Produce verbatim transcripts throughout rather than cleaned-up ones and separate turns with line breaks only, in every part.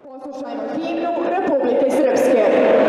Poslušajmo himnu Republike Srpske.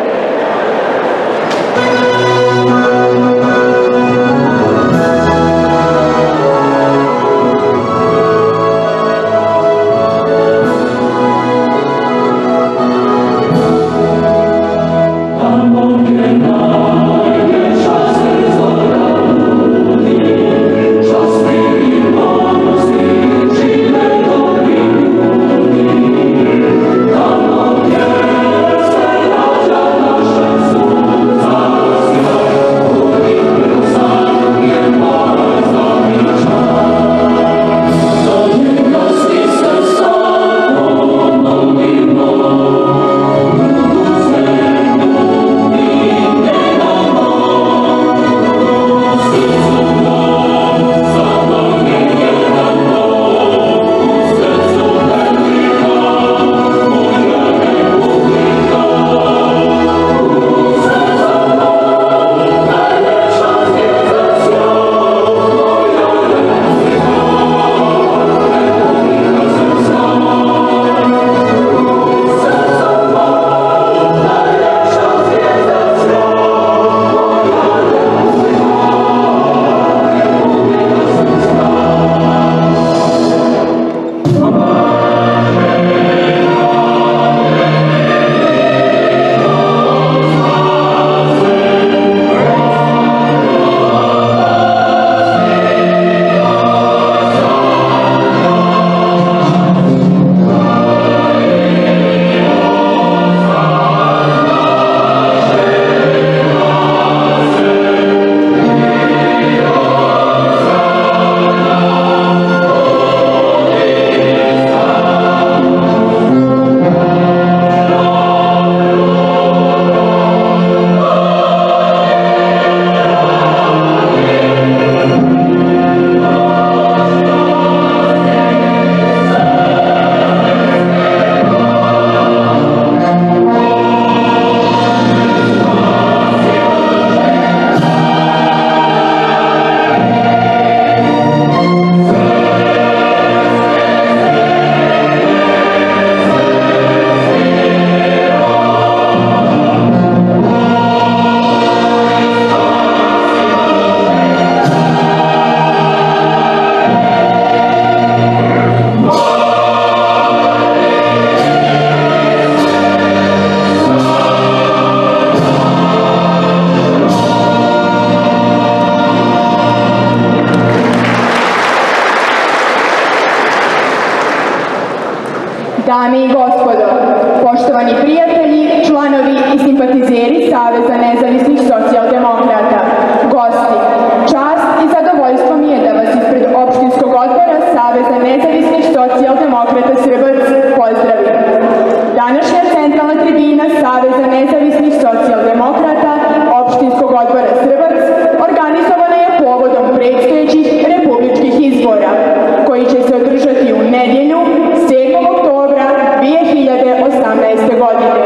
Dame i gospodo, poštovani prijatelji, članovi i simpatizeri Saveza nezavisnih socijaldemokrata, gosti, čast i zadovoljstvo mi je da vas ispred opštinskog odbora Saveza nezavisnih socijaldemokrata Srbac pozdravim. Današnja centralna tribina Saveza nezavisnih socijaldemokrata opštinskog odbora Srbac organizovana je povodom predstojećih republičkih izbora, koji će se održati u nedjelju sedmog oktobra dve hiljade osamnaeste. godine.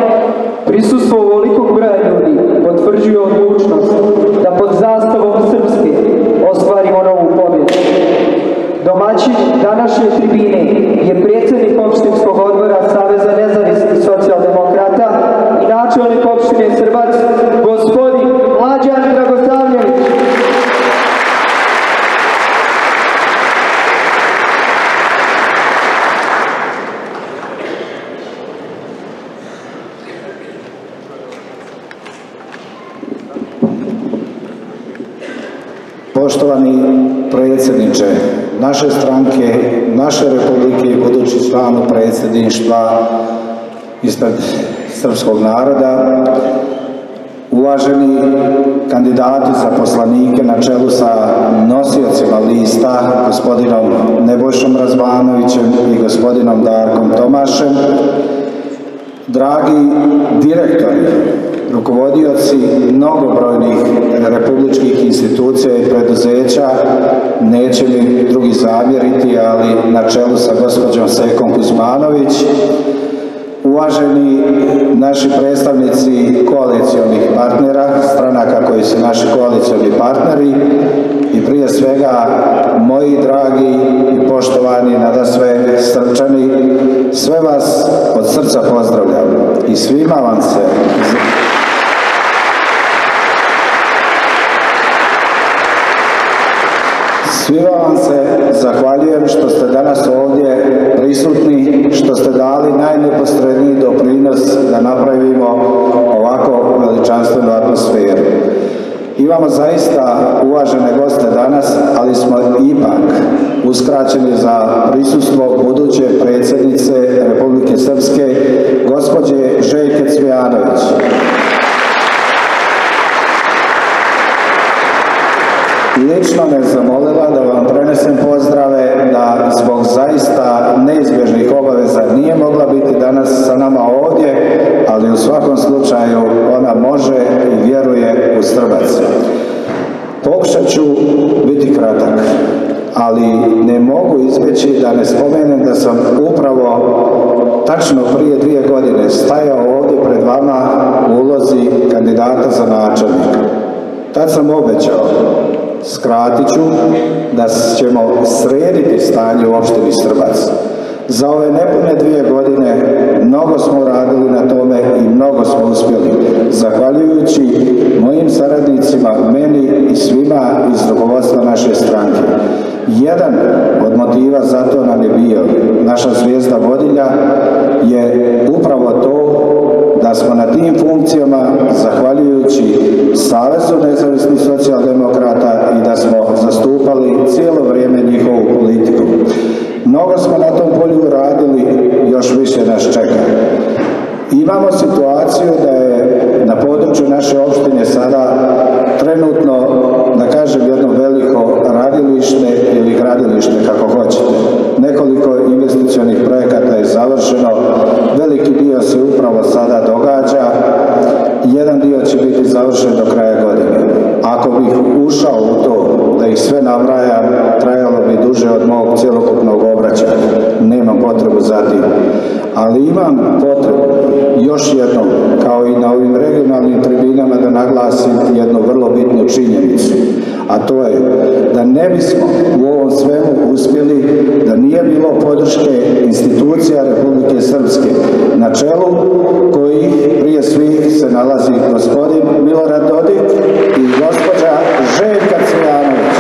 Prisustvo ovolikog broja ljudi potvrđuje odlučnost da pod zastavom Srpske ostvarimo novu pobjedu. Domaćin današnje tribine je predsjednik opštinskog odbora Saveza nezavisnih socijaldemokrata i načelnik opštine Srbac, gospodin Mlađan Dragosavljević.
Poštovani predsjedniče naše stranke, naše republike i budući član predsjedništva ispred srpskog naroda, uvaženi kandidati za poslanike na čelu sa nosiocima lista, gospodinom Nebojšom Razvanovićem i gospodinom Darkom Tomašem, dragi direktori, rukovodioci mnogobrojnih republičkih institucija i preduzeća, neće mi drugi zamjeriti, ali na čelu sa gospođom Sekom Kuzmanović, uvaženi naši predstavnici koalicionih partnera, stranaka koji su naši koalicioni partneri i prije svega moji dragi i poštovani nadasve Srpčani, sve vas od srca svima vam se Svima vam se zahvaljujem što ste danas ovdje prisutni, što ste dali najneposredniji doprinos da napravimo ovako veličanstvenu atmosferu. Imamo zaista uvažene goste danas, ali smo ipak uskraćeni za prisustvo buduće predsjednice Republike Srpske, gospođe Željke Cvijanović. Lično me zamolila da vam prenesem pozdrave, da zbog zaista neizbježnih obaveza nije mogla biti danas sa nama ovdje, ali u svakom slučaju ona može i vjeruje u Strbac. Pokušat ću biti kratak, ali ne mogu izbjeći da ne spomenem da sam upravo tačno prije dvije godine stajao ovdje pred vama u ulozi kandidata za načelnika. Tad sam obećao, skratit ću, da ćemo srediti stanje u opštini Strbac. Za ove nepune dvije godine mnogo smo radili na tome i mnogo smo uspjeli, zahvaljujući mojim saradnicima, meni i svima iz rukovodstva naše stranke. Jedan od motiva za to nam je bio, naša zvijezda vodilja je upravo to da smo na tim funkcijama, zahvaljujući Savezu nezavisnih socijaldemokrata, i da smo zastupali cijelo vrijeme njihovu politiku. Mnogo smo na tom polju radili, još više nas čeka. Imamo situaciju da je na području naše opštine sada trenutno, da kažem, jedno veliko radilište ili gradilište, kako hoćete. Nekoliko investicionih projekata je završeno, veliki dio se upravo sada događa, jedan dio će biti završen do kraja godine. Ako bih ušao u to, da ih sve nabrajam, trajalo bi duže od mog cjelokupnog obraćanja. Nemam potrebu za tim. Ali imam potrebu još jednom, kao i na ovim regionalnim tribinama, da naglasim jednu vrlo bitnu činjenicu. A to je da ne bismo u ovom svemu uspjeli da nije bilo podrške institucija Republike Srpske, na čelu kojih prije svih se nalazi gospodin Milorad Dodik i gospođa Željka Cvijanović.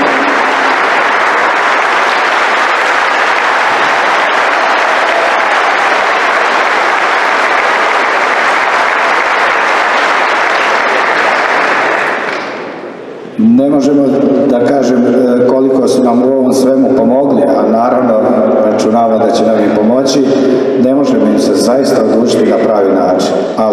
Ne možemo da kažem koliko su nam u ovom svemu pomogli, a naravno računamo da će nam i pomoći, ne možemo im se zaista odlučiti na pravi način. Ali,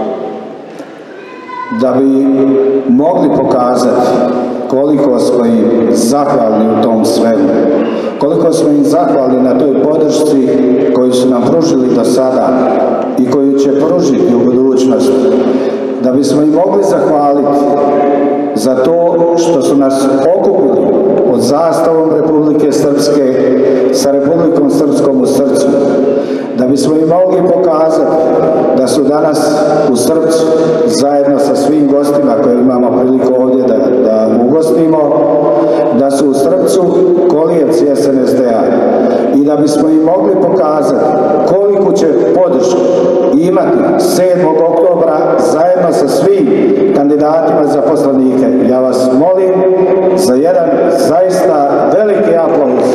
da bi mogli pokazati koliko smo im zahvalni u tom svemu, koliko smo im zahvalni na toj podršci koju su nam pružili do sada i koju će pružiti u budućnosti, da bismo im mogli zahvaliti za to što su nas okupili pod zastavom Republike Srpske sa Republikom Srpskom u srcu, da bismo im mogli pokazati da su danas u Strpcu zajedno sa svim gostima koje imamo priliku ovdje da, da ugostimo, da su u Strpcu kolijevci S N S D-a i da bismo im mogli pokazati koliku će podršku imati sedmog oktobra zajedno sa svim kandidatima za poslanike. Ja vas molim za jedan zaista veliki aplauz.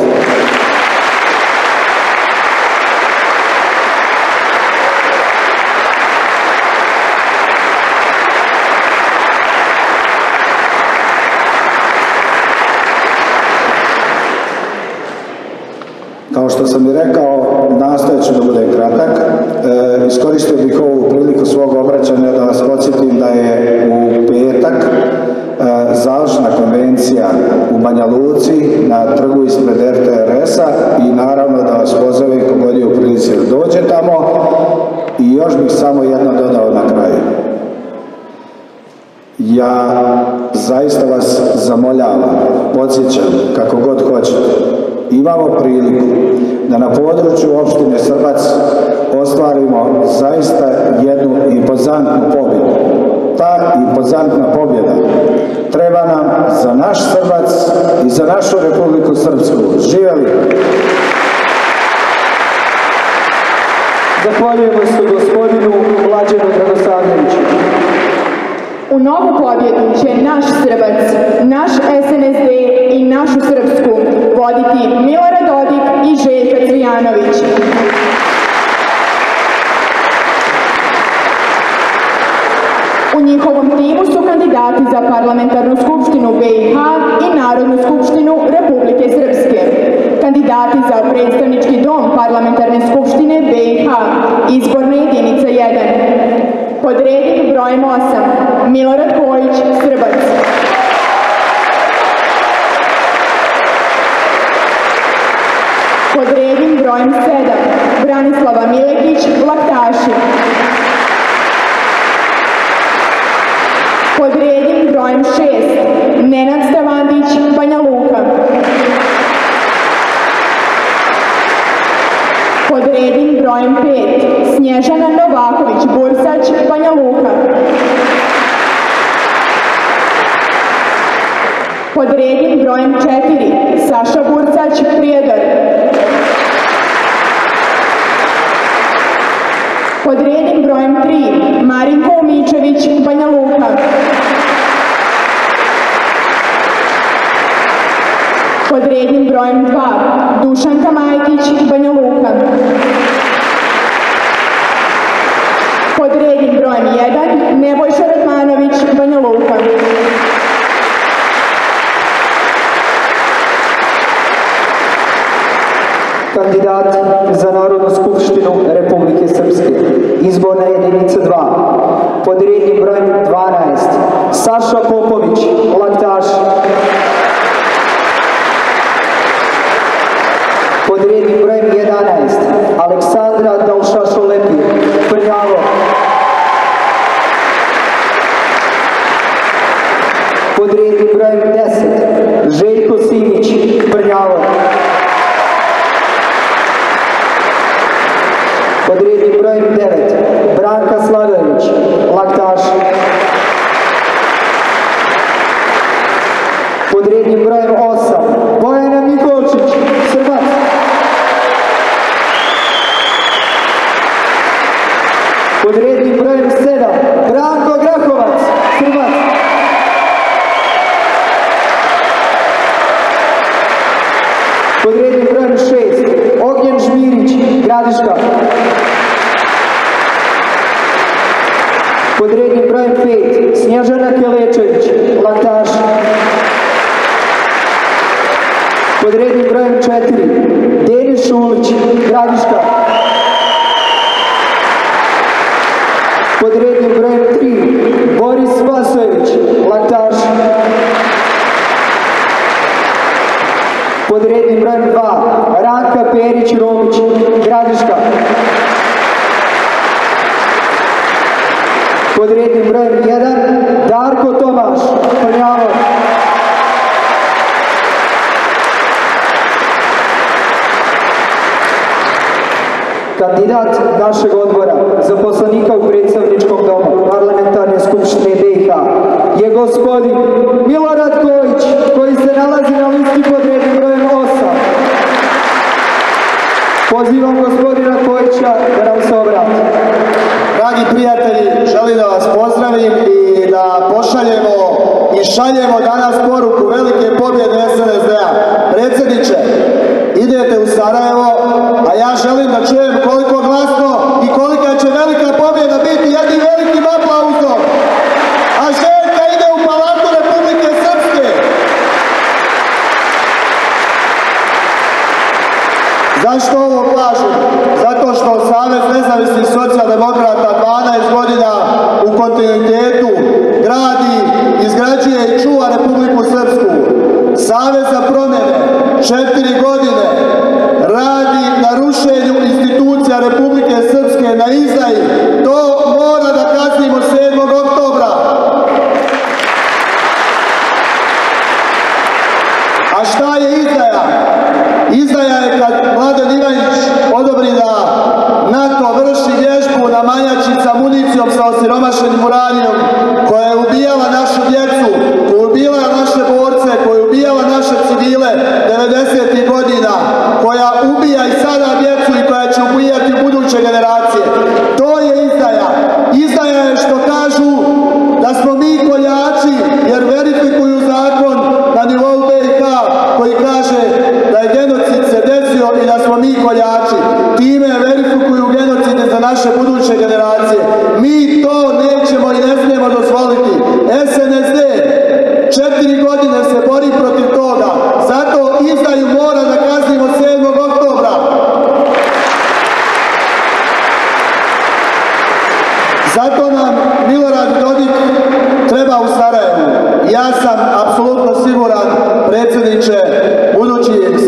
Kao što sam i rekao, nastojat ću da budem kratak. E, iskoristio bih ovu priliku svog obraćanja da vas podsjetim da je u petak e, završna konvencija u Banja Luci na trgu ispred R T R S-a i naravno da vas pozovem kogod je u prilici da dođe tamo. I još bih samo jedno dodao na kraju. Ja zaista vas zamoljavam, podsjećam, kako god hoćete, imamo priliku da na području opštine Strbac ostvarimo zaista jednu impozantnu pobjedu. Ta impozantna pobjeda treba nam za naš Strbac i za našu Republiku Srpsku. Živjeli!
Zahvaljujemo se gospodinu
Novu pobjedu će naš Srbac, naš S N S D i našu Srpsku voditi Milorad Dodik i Željka Cvijanović. U njihovom timu su kandidati za Parlamentarnu skupštinu B i H i Narodnu skupštinu Republike Srpske. Kandidati za predstavnički dom Parlamentarne skupštine B i H, izborna jedinica jedan. Pod rednim brojem osam, Milorad Kojić, Srbac. Pod rednim brojem sedam, Branislava Milekić, Laktaši. Pod rednim brojem šest, Nenad Stavandić, Banja Luka. Pod rednim brojem pet, Snježana Novaković, Bursać, Banja Luka. Pod rednim brojem četiri, Saša Burcać, Prijedor. Pod rednim brojem tri, Marinko Umičević, Banja Luka. Pod rednim brojem dva, Dušanka Majkić, Banja Luka. Pod rednim brojem jedan, Nebojša Radmanović, Banja Luka.
Kandidat za Narodnu skupštinu Republike Srpske, izborna jedinica dva, pod rednim brojem dvanaest, Saša Popović, Laktaš. Pod rednim brojem jedanaest, Aleksandra Dalšašo-Lepi, Prnjavo. Pod rednim brojem deset, Željko Simić, Prnjavo. Pod rednim brojem devet, Branka Sladojević, Laktaš. Pod rednim brojem osam, Bojana Mikolčić, Srbac. Pod rednim brojem sedam, Branko Grahovac, Srbac. Pod rednim brojem šest, Ognjen Žmirić, Gradiška. Pod rednim brojem pet, Snježana Kelečević, Laktaš. Pod rednim brojem četiri, Denis Šulić, Gradiška. Pod rednim brojem tri, Boris Vasojević, Laktaš. Pod rednim brojem dva, Ranka Perić-Romić, Gradiška. Pod rednim brojem jedan, Darko Tomaš, Prnjavo. Kandidat našeg odbora za poslanika u predstavničkom domu Parlamentarne skupštine B i H je gospodin Milorad Kojić, koji se nalazi na listi pod rednim brojem osam. Pozivam gospodina Kojića da nam se obrati.
Dragi prijatelji, želim da vas pozdravim i da pošaljemo i šaljemo danas poruku velike pobjede S N S D-a. Predsjedniče, idete u Sarajevo, a ja želim da čujem koliko glasno i kolika će velika pobjeda biti jednim velikim aplauzom. A Željka ide u Palatu Republike Srpske. Zašto ovo kažem? Zato što Savez nezavisnih socijaldemokrata dvanaest godina u kontinuitetu gradi, izgrađuje i čuva Republiku Srpsku. Savez za promjene četiri godine radi na rušenju institucija Republike Srpske na izdaji. To mora da kaznimo sedmog oktobra. A šta je izdaja? Izdaja je kad Mladen Ivanić odobri da NATO vrši vježbu na Manjači sa municijom sa osiromašenim uranijom, koja je ubijala našu djecu, koja je ubijala naše borce, koja je ubijala naše civile devedesetih godina, koja ubija i sada djecu i koja će ubijati buduće generacije. To je izdaja. Izdaja je što kažu da smo mi koji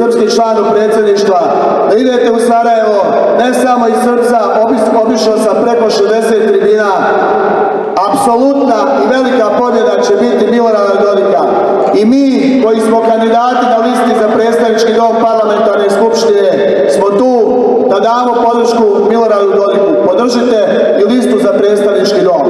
srpski član u predsjedništva, da idete u Sarajevo, ne samo iz srca, obišao sam preko šezdeset tribina. Apsolutna i velika pobjeda će biti Milorada Dodika. I mi koji smo kandidati na listi za predstavnički dom parlamentarne skupštine smo tu da damo podršku Miloradu Dodiku. Podržite i listu za predstavnički dom.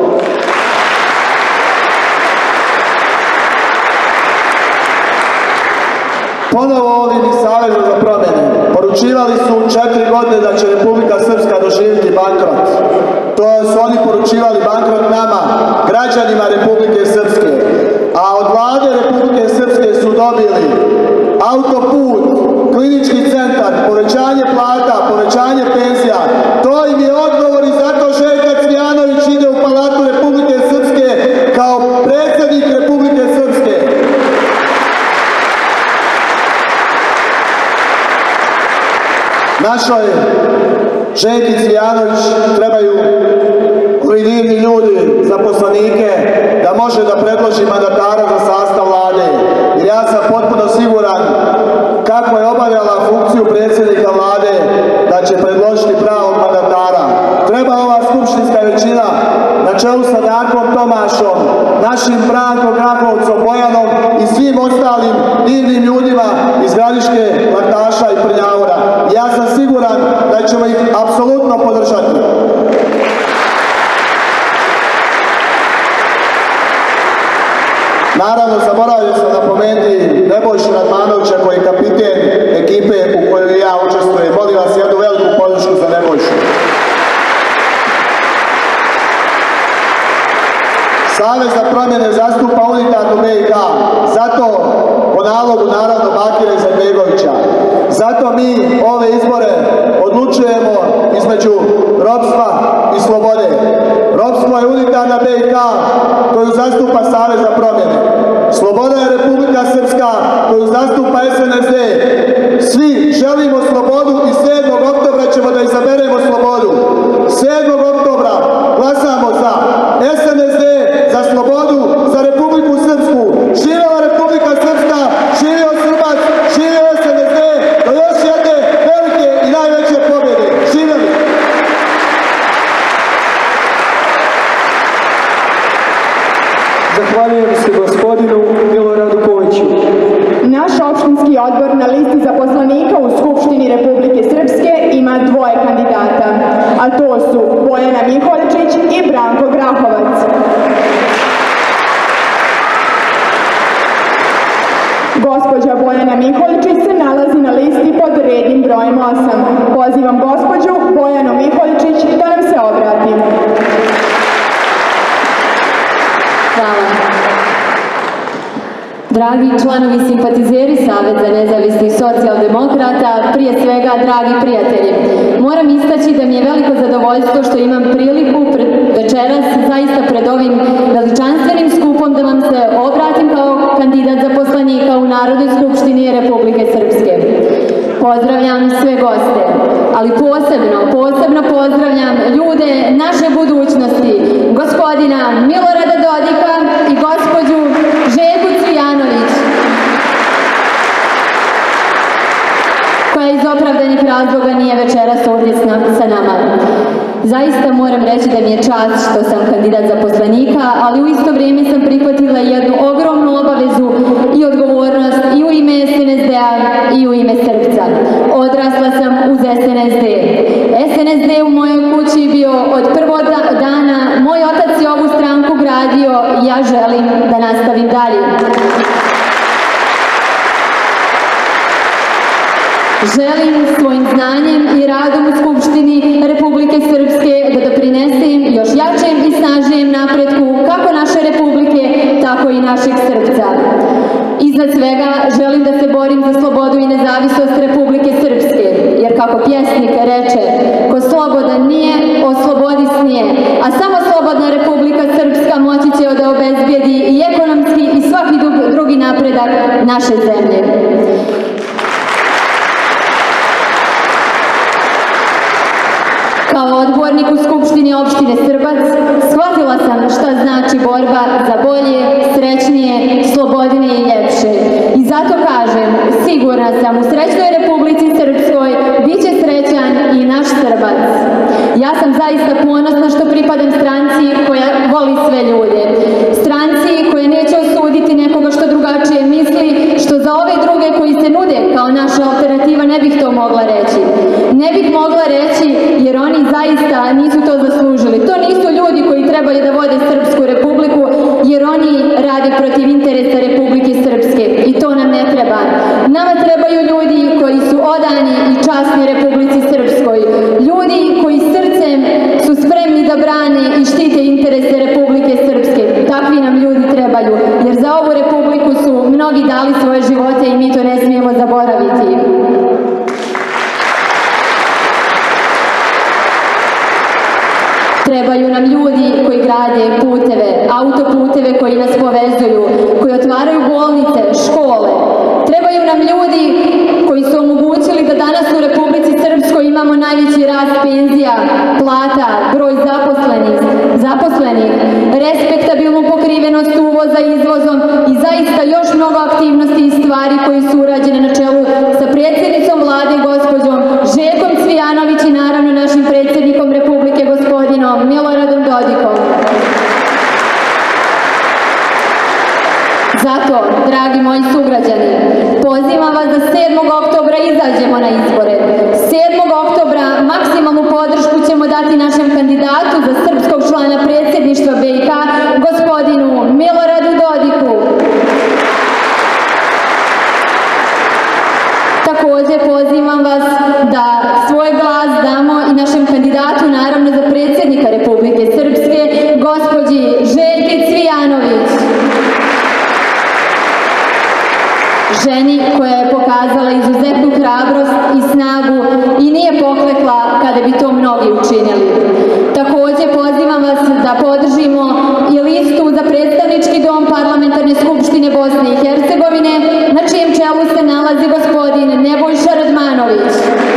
Ponovo ovdje iz Saveza za promjene poručivali su četiri godine da će Republika Srpska doživjeti bankrot. To su oni poručivali bankrot nama, građanima Republike Srpske. A od vlade Republike Srpske su dobili autoput, klinički centar, povećanje plata, povećanje penzija. To im je odgovor i zato Željko Cvijanović ide u Palatu Republike Srpske kao predsjednik Republike Srpske. Našoj Željki Cvijanović trebaju ovi divni ljudi za poslanike da može da predloži mandatara za sastav vlade. Jer ja sam potpuno siguran kako je obavljala funkciju predsjednika vlade da će predložiti pravog mandatara. Treba ova skupštinska većina na čelu sa Darkom Tomašom, našim Brankom Grahovcom, Bojanom i svim ostalim divnim ljudima iz Gradiške, Laktaša i Prnjavora. Ja sam siguran da ćemo ih apsolutno podržati. Naravno, zaboravio sam napomenuti Nebojšu Radmanovića koji je kapiten ekipe u kojoj ja učestvujem. Molim vas jednu veliku podršku za Nebojšu. Savez za promjene zastupa unitarnu B i H. Zato, po nalogu naravno Bakira Izetbegovića, zato mi ove izbore odlučujemo između ropstva i slobode. Ropstvo je unitarna B i H koju zastupa Savez za promjene. Sloboda je Republika Srpska koju zastupa S N S D. Svi želimo slobodu i sedmog oktobra ćemo da izaberemo slobodu. sedmog oktobra glasamo za S N S D, za slobodu, za Republiku Srpsku. Živela Republika Srpska, živio Srbac, živio S N S D, do još jedne velike i najveće pobjede. Živjeli!
Zahvaljujem se gospodinu Miloradu Kojiću.
Naš opštinski odbor na listi zaposlenika u Skupštini Republike Srpske ima dvoje kandidata, a to su Bojana Miholjčić i Branko Grahovac. Gospođa Bojana Miholjčić se nalazi na listi pod rednim brojem osam. Pozivam gospođu Bojanu Miholjčić da nam se obrati.
Hvala. Dragi članovi simpatizeri Saveza nezavisnih socijaldemokrata, prije svega dragi prijatelji, moram istaći da mi je veliko zadovoljstvo što imam priliku pred, večeras zaista pred ovim veličanstvenim skupom da vam se obratim kao kandidat za poslanika u Narodnoj skupštini Republike Srpske. Pozdravljam sve goste, ali posebno, posebno pozdravljam ljude naše budućnosti, gospodina Milorada Dodika i gospođu Željku Cvijanović, koja iz opravdanih razloga nije večeras ovdje sa nama. Zaista moram reći da mi je čast što sam kandidat za poslanika, ali u isto vrijeme sam prihvatila jednu ogromnu obavezu i odgovornost i u ime S N S D-a i u ime Srpca. Odrasla sam uz S N S D. S N S D u mojoj kući bio od prvog dana, moj otac je ovu stranku gradio i ja želim da nastavim dalje. Želim svojim znanjem i radom u Skupštini Republike Srpske da doprinesem još jačem i snažnijem napretku kako naše Republike, tako i našeg Srpca. Iznad svega želim da se borim za slobodu i nezavisnost Republike Srpske, jer kako pjesnik reče, ko slobodan nije, o slobodi snije, a samo slobodna Republika Srpska moći će da obezbijedi i ekonomski i svaki drugi napredak naše zemlje. Kao odbornik u Skupštini opštine Srbac, shvatila sam šta znači borba za bolje, srećnije, slobodnije i ljepše. I zato kažem, sigurno sigurna sam, u srećnoj Republici Srpskoj bit će srećan i naš Srbac. Ja sam zaista ponosna što pripadam stranci koja voli sve ljude. Stranci koja neće osuditi nekoga što drugačije misli, što za ove druge koji se nude kao naša alternativa ne bih to mogla reći. Ne bih mogla reći jer oni zaista nisu to zaslužili. To nisu ljudi koji trebaju da vode Srpsku Republiku jer oni rade protiv interesa Republike Srpske i to nam ne treba. Nama trebaju ljudi koji su odani i časni Republici Srpskoj. Ljudi koji srcem su spremni da brane i štite interese Republike Srpske. Takvi nam ljudi trebaju jer za ovu Republiku su mnogi dali svoje živote i mi to ne smijemo zaboraviti. Trebaju nam ljudi koji grade puteve, autoputeve koji nas povezuju, koji otvaraju bolnice, škole. Trebaju nam ljudi koji su omogućili da danas u Republici Srpskoj imamo najveći rast penzija, plata, broj zaposlenih, zaposlenih, respektabilnu pokrivenost uvoza izvozom i zaista još mnogo aktivnosti i stvari koji su urađene na čelu sa predsjednicom vlade gospođom Željkom Cvijanović i naravno našim predsjednikom Republike gospodinom Miloradom Dodikom. Zato, dragi moji sugrađani, pozivam vas da sedmog oktobra izađemo na izbore. sedmog oktobra maksimalnu podršku ćemo dati našem kandidatu za srpskog člana predsjedništva B i K, gospodinu Miloradu Dodiku. Također pozivam vas da svoj glas damo i našem kandidatu, naravno za predsjednika Republike Srpske, gospođi Željki Cvijanović. Ženi koja je pokazala izuzetnu hrabrost i snagu i nije poklekla kada bi to mnogi učinili. Također pozivam vas da podržimo i listu za predstavnički dom Parlamentarne skupštine Bosne i Hercegovine, na čijem čelu se nalazi gospodin Nebojša Radmanović.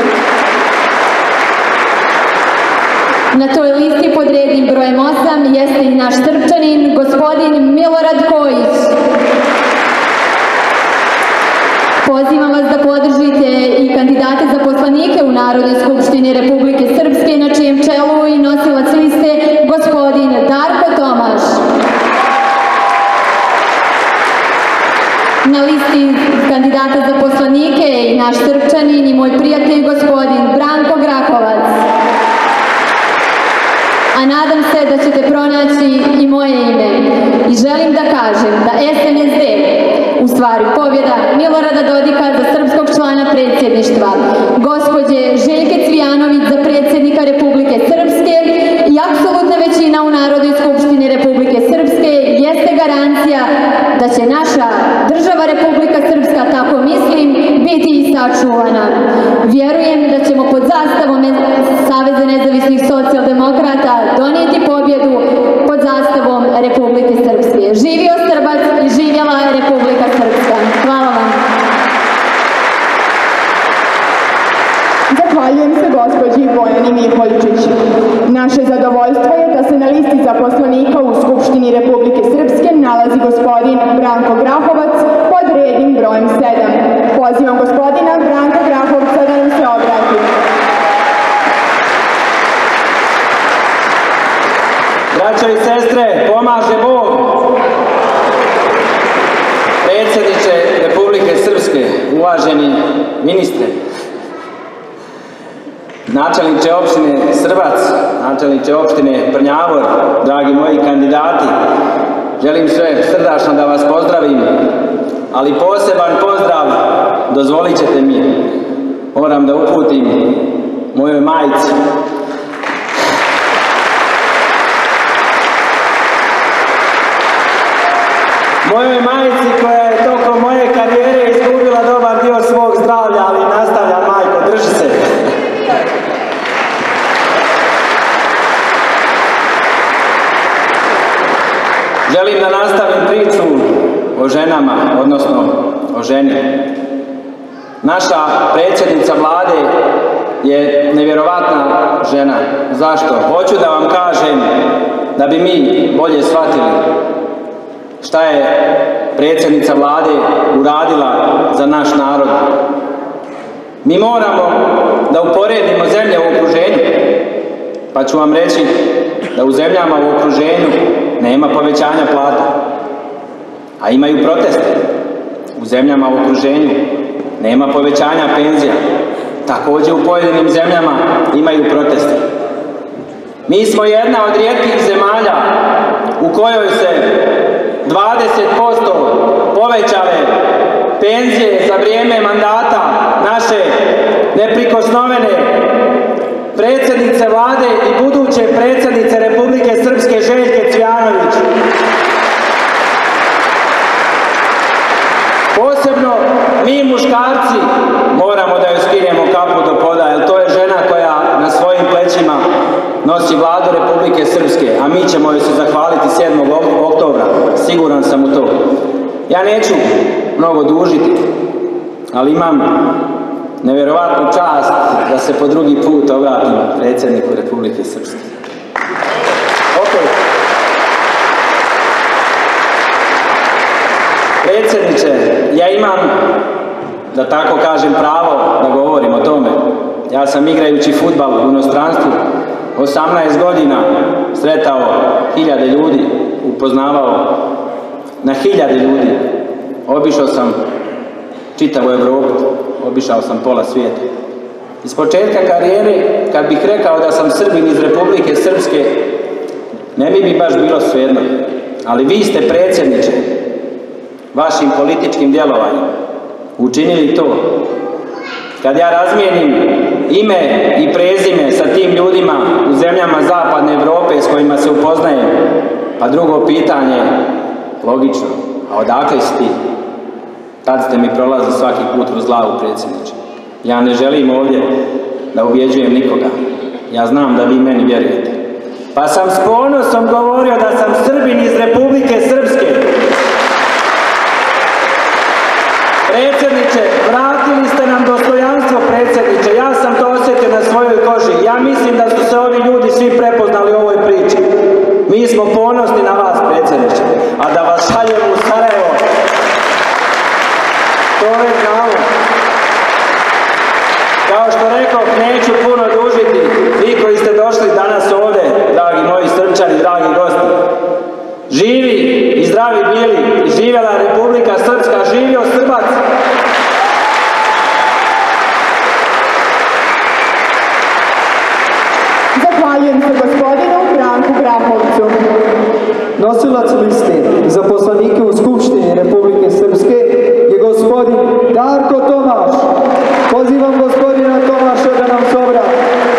Na toj listi pod rednim brojem osam jeste i naš Srpčanin, gospodin Milorad Kojić. Pozivam vas da podržite i kandidate za poslanike u Narodnoj skupštini Republike Srpske, na čijem čelu i nosilac liste gospodin Darko Tomaš. Na listi kandidata za poslanike i naš Srpčanin i moj prijatelj gospodin Branko Grahovac. A nadam se da ćete pronaći i moje ime. I želim da kažem da S N S D, u stvari pobjeda Milorada Dodika za srpskog člana predsjedništva, gospođe Željke Cvijanović za predsjednika Republike Srpske i apsolutna većina u Narodnoj skupštini Republike Srpske jeste garancija da će naša država Republika Srpska, tako mislim, biti i sačuvana. Vjerujem da ćemo pod zastavom Saveza nezavisnih socijaldemokrata donijeti pobjedu pod zastavom Republike Srpske. Živio Srbac i živjela Republika Srpska. Hvala vam.
Zahvaljujem se gospođi Bojani Mikolčić. Naše zadovoljstvo je da se na listi zaposlenika u Skupštini Republike Srpske nalazi gospodin Branko Grahovac pod rednim brojem sedam. Pozivam gospodina Branka Grahovca da nam se obrati.
Braćo i sestre, pomaže Bog! Predsjedniče Republike Srpske, uvaženi ministre, načelniče opštine Srbac, načelniče opštine Prnjavor, dragi moji kandidati, želim sve srdačno da vas pozdravim, ali poseban pozdrav, dozvolit ćete mi, moram da uputim mojoj majci. Mojoj majici koja je tokom moje karijere izgubila dobar dio svog zdravlja, ali nastavlja, majko, drži se. Želim da nastavim priču o ženama, odnosno o ženi. Naša predsjednica vlade je nevjerovatna žena. Zašto? Hoću da vam kažem da bi mi bolje shvatili šta je predsjednica vlade uradila za naš narod. Mi moramo da uporedimo zemlje u okruženju, pa ću vam reći da u zemljama u okruženju nema povećanja plata, a imaju proteste. U zemljama u okruženju nema povećanja penzija, također u pojedinim zemljama imaju proteste. Mi smo jedna od rijetkih zemalja u kojoj se dvadeset posto povećale penzije za vrijeme mandata naše neprikosnovene predsjednice vlade i buduće predsjednice Republike Srpske Željke Cvijanović. Posebno mi muškarci moramo da joj skinemo kapu do poda, jer to je žena koja na svojim plećima nosi vladu Republike Srpske, a mi ćemo joj se zahvaliti sedmog oktobra, siguran sam u to. Ja neću mnogo dužiti, ali imam nevjerovatnu čast da se po drugi put obratim predsjedniku Republike Srpske. Okay. Predsjedniče, ja imam, da tako kažem, pravo da govorim o tome. Ja sam igrajući fudbal u inostranstvu osamnaest godina sretao hiljade ljudi, upoznavao na hiljade ljudi. Obišao sam čitavu Evropu, obišao sam pola svijeta. Iz početka karijere, kad bih rekao da sam Srbin iz Republike Srpske, ne bi mi baš bilo svejedno. Ali vi ste, predsjedniče, vašim političkim djelovanjem učinili to. Kad ja razmijenim ime i prezime sa tim ljudima u zemljama zapadne Evrope s kojima se upoznajem, pa drugo pitanje, logično, a odakle si ti? Tad ste mi prolazili svaki put kroz glavu, predsjedniče. Ja ne želim ovdje da ubjeđujem nikoga. Ja znam da vi meni vjerujete. Pa sam s ponosom govorio da sam Srbin iz Republike Srpske. Predsjedniče, vratili ste nam dostojanstvo, predsjedniče. Ja sam to osjetio na svojoj koži. Ja mislim da su se ovi ljudi svi prepoznali u ovoj priči. Mi smo ponosni na vas, predsjedniče. A da vas šaljemo u Sarajevo, to je znamo. Kao što rekao, neću puno dužiti. Vi koji ste došli danas ovdje, dragi moji Srpčani, dragi gosti, živi i zdravi bili, živjela Republika Srpska, živio Srbac.
Zahvaljujem se gospodinu Branku Grahovcu.
Nosilac liste za poslanike u Skupštini Republike Srpske je gospodin Darko Tomaš. Pozivam gospodina Tomaša da nam se obrati.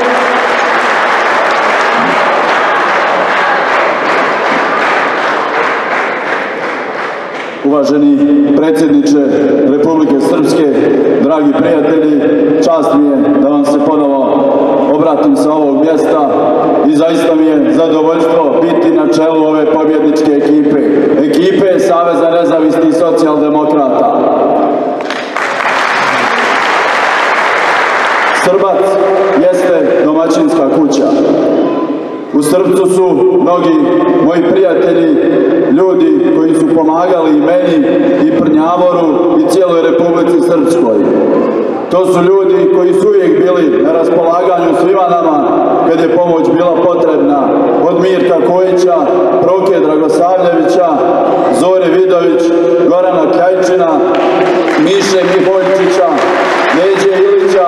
Uvaženi predsjedniče Republike Srpske, dragi prijatelji, čast mi je da vam se ponovo obratim sa ovog mjesta i zaista mi je zadovoljstvo biti na čelu ove pobjedničke ekipe, ekipe Saveza nezavisnih socijaldemokrata. Srbac jeste domaćinska kuća. U Srbcu su mnogi moji prijatelji, ljudi koji su pomagali i meni, i Prnjavoru, i cijeloj Republici Srpskoj. To su ljudi koji su uvijek bili na raspolaganju svima nama kad je pomoć bila potrebna. Od Mirka Kojića, Proke Dragosavljevića, Zore Vidović, Gorana Kljajčina, Miše Miholjčića, Neđe Ilića,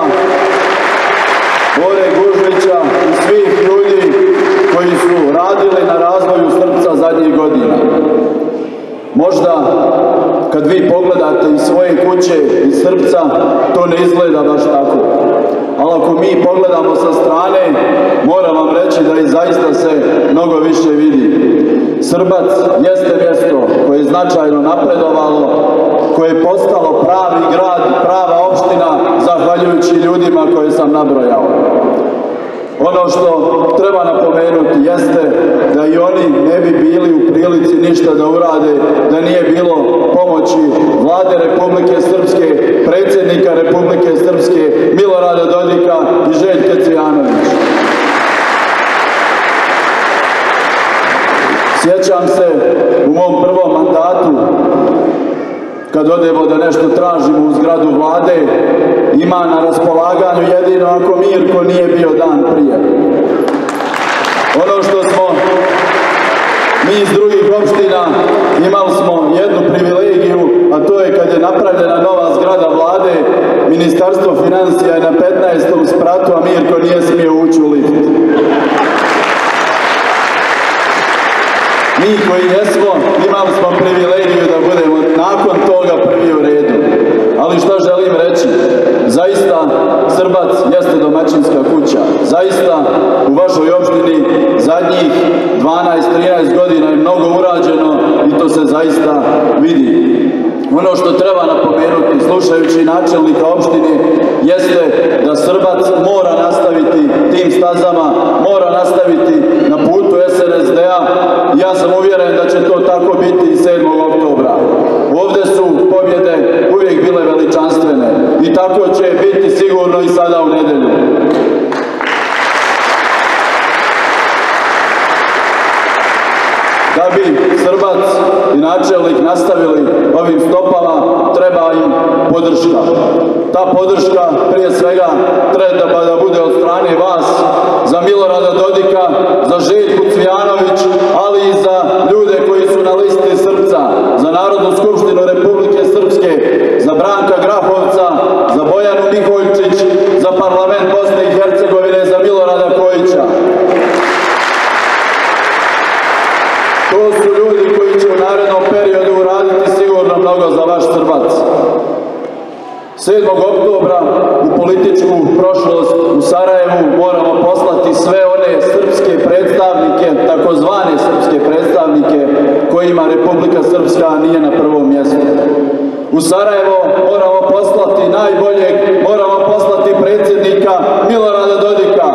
Bore Gužlića i svih ljudi koji su radili na razvoju Srpca zadnjih godina. Možda kad vi pogledate iz svoje kuće, iz Srpca, to ne izgleda baš tako. Ali ako mi pogledamo sa strane, moram vam reći da i zaista se mnogo više vidi. Srbac jeste mjesto koje je značajno napredovalo, koje je postalo pravi grad, prava opština, zahvaljujući ljudima koje sam nabrojao. Ono što treba napomenuti jeste da i oni ne bi bili u prilici ništa da urade da nije bilo pomoći Vlade Republike Srpske, predsjednika Republike Srpske Milorada Dodika i Željke Cvijanović. Sjećam se u mom prvom mandatu kad odemo da nešto tražimo u zgradu vlade, ima na raspolaganju jedino ako Mirko nije bio dan prije. Ono što smo mi iz drugih opština imali smo jednu privilegiju, a to je kad je napravljena nova zgrada vlade, Ministarstvo financija je na petnaestom spratu, a Mirko nije smio ući u lift. Mi koji jesmo, imali smo privilegiju da budemo nakon toga prvi u redu. Ali šta želim reći? Zaista Srbac jeste domaćinska kuća. Zaista u vašoj opštini zadnjih dvanaest trinaest godina je mnogo urađeno i to se zaista vidi. Ono što treba napomenuti, slušajući načelnika opštine, jeste da Srbac mora nastaviti tim stazama, mora nastaviti na putu es en es de a. Ja sam uvjeren da će to tako biti i sedmog oktobra. Ovdje su pobjede uvijek bile veličanstvene i tako će biti sigurno i sada u nedelju. Da bi Srbac i načelnik nastavili ovim stopama, treba im podrška. Ta podrška prije svega treba da bude od strane vas, za Milorada Dodika, za Željku Cvijanović, ali i za ljude koji su na listi Srpca, za Narodnu skupštinu Republike Srpske, za Branka Grahovca, za Bojanu Miholjčić, za parlament Bosne i Hercegovine, za Milorada Kojića. To su ljudi koji će u narednom periodu uraditi sigurno mnogo za vaš Srbac. sedmog oktobra u političku prošlost u Sarajevu moramo poslati sve one srpske predstavnike, takozvane srpske predstavnike, kojima Republika Srpska nije na prvom mjestu. U Sarajevo moramo poslati najboljeg, moramo poslati predsjednika Milorada Dodika.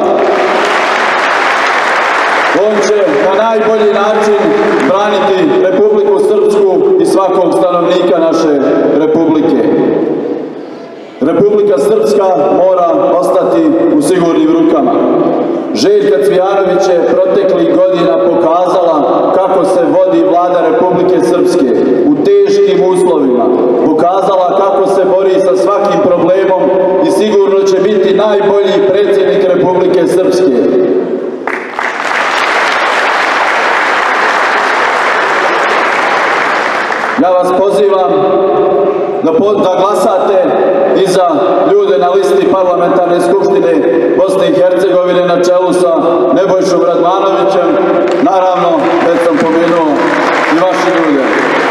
On će na najbolji način braniti Republiku Srpsku i svakog stanovnika naše Republike. Republika Srpska mora ostati u sigurnim rukama. Željka Cvijanović je proteklih godina pokazala kako se vodi vlada Republike Srpske u teškim uslovima. Pokazala kako se bori sa svakim problemom i sigurno će biti najbolji predsjednik Republike Srpske. Ja vas pozivam da, da glasate i za ljude na listi parlamentarne skupštine Bosne i Hercegovine na čelu sa Nebojšom Radmanovićem. Naravno, već sam pomenuo i vaše ljude.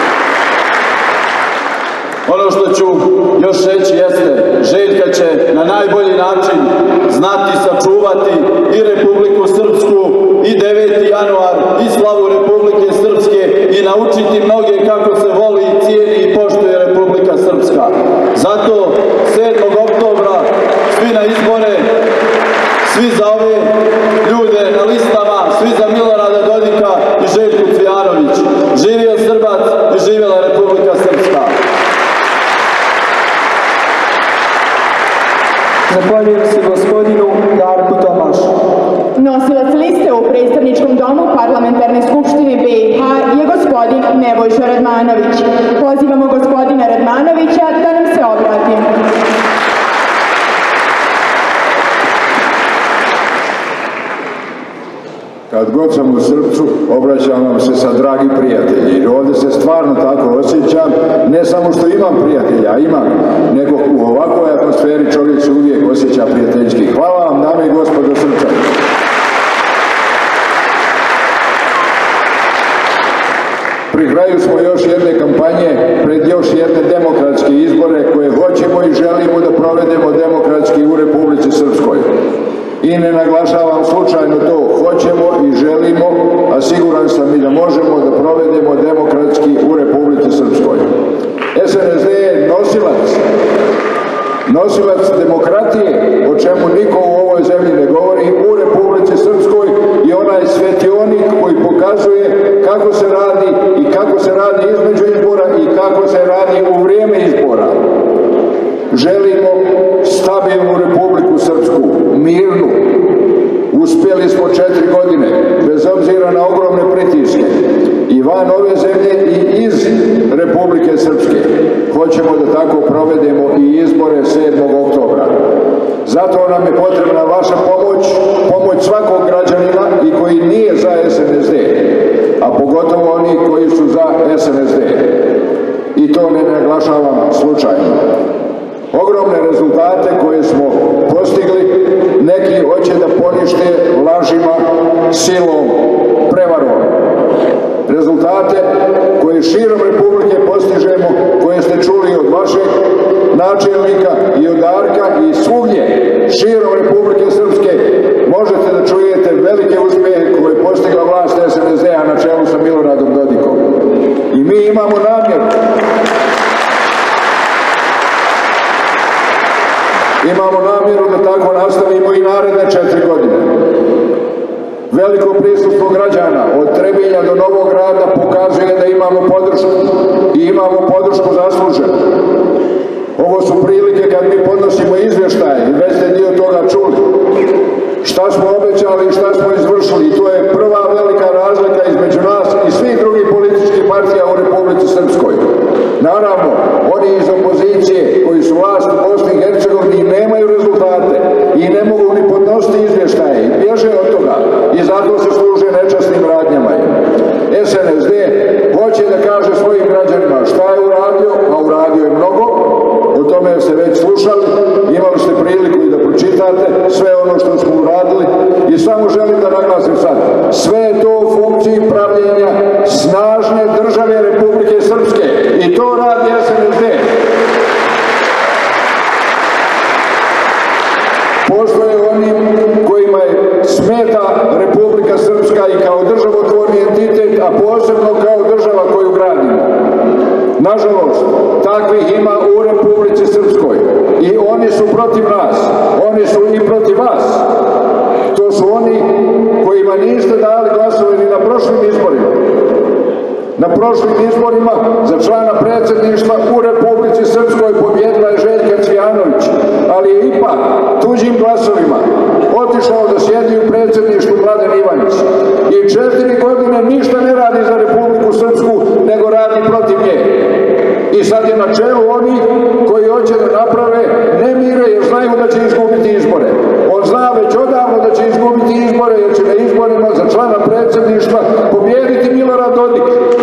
Ono što ću još reći jeste, Željka će na najbolji način znati sačuvati i Republiku Srpsku i deveti januar i slavu Republike Srpske i naučiti mnoge kako se voli, cijeni i poštuje Republika Srpska. Zato sedmog oktobra svi na izbore, svi za ove ljude na listama, svi za Milorada Dodika i Željku Cvijanović. Živio Srbac i živjela Republika Srpska.
Zahvaljujem se gospodinu Darku Tomašu.
Nosilac liste u predstavničkom domu Parlamentarne skupštine be i ha je gospodin Nebojša Radmanović. Pozivamo gospodina Radmanovića da nam se obrati.
Kad god sam u srcu, obraćam vam se sa dragi prijatelji. I ovdje se stvarno tako osjećam, ne samo što imam prijatelja, a imam, nego u ovakvoj atmosferi čovjek se uvijek osjeća prijateljski. Hvala vam, dame i gospodo Srpčani. Pri kraju smo još jedne kampanje, pred još jedne demokratske izbore koje hoćemo i želimo da provedemo demokratski u Republici Srpskoj. I ne naglašavam slučajno to, hoćemo i želimo, a siguran sam i da možemo da provedemo demokratski u Republici Srpskoj. es en es de je nosilac, nosilac demokratije, o čemu niko u ovoj zemlji ne govori, u Republici Srpskoj i onaj svetionik koji pokazuje kako se radi i kako se radi između izbora i kako se radi u vrijeme izbora. Želimo stabilnu Republiku Srpsku, mirnu. Uspjeli smo četiri godine, bez obzira na ogromne pritiske, i van ove zemlje i iz Republike Srpske.
hoćemo da tako provedemo i izbore sedmog oktobra. Zato nam je potrebna vaša pomoć, pomoć svakog građanina i koji nije za S N S D, a pogotovo oni koji su za S N S D. I to ne naglašavam slučajno. Ogromne rezultate koje smo postigli, neki hoće da ponište lažima, silom, prevarom. Rezultate koje širom Republike postižemo, koje ste čuli od vašeg načelnika i od Darka i svugdje širom Republike Srpske, možete da čujete velike uspjehe koje je postigla vlast S N S D-a na čelu sa Miloradom Dodikom. I mi imamo namjeru Imamo namjeru da tako nastavimo i naredne četiri godine. Veliko prisustvo građana od Trebinja do Novog Grada pokazuje da imamo podršku i imamo podršku zasluženu. Ovo su prilike kad mi podnosimo izvještaje i već ste dio toga čuli. Šta smo obećali i šta smo izvršili, i to je prva velika razlika između nas i svih drugih političkih partija u Republici Srpskoj. Naravno, oni iz opozicije koji su vlast u Bosni i Hercegovini nemaju rezultate i ne mogu ni podnositi izvještaje i bježe od toga i zato se služe nečasnim radnjama. S N S D hoće da kaže svojim građanima šta je uradio, a uradio je mnogo, o tome ste već slušali, imali ste priliku i da pročitate sve ono što smo uradili i samo želim da naglasim sad, sve je to u funkciji pravljenja snažne države Republike Srpske i to radi S N S D. Postoje oni kojima je smeta Republika Srpska i kao državotvorni entitet, a posebno kao država koju gradimo. Nažalost, takvih ima u Republici Srpskoj i oni su protiv nas, oni su i protiv vas. To su oni kojima niste dali glasove ni na prošlim izborima. Na prošlim izborima za člana predsjedništva u Republici Srpskoj pobjedila je Željka Cvijanović, ali je ipak tuđim glasovima otišao da sjedi u predsjedništvu Mladen Ivanić. I četiri godine ništa ne radi za Republiku Srpsku, nego radi protiv nje. I sad je na čelu oni koji hoće da naprave nemire jer znaju da će izgubiti izbore. On zna već odavno da će izgubiti izbore jer će na izborima za člana predsjedništva pobijediti Milorad Dodik.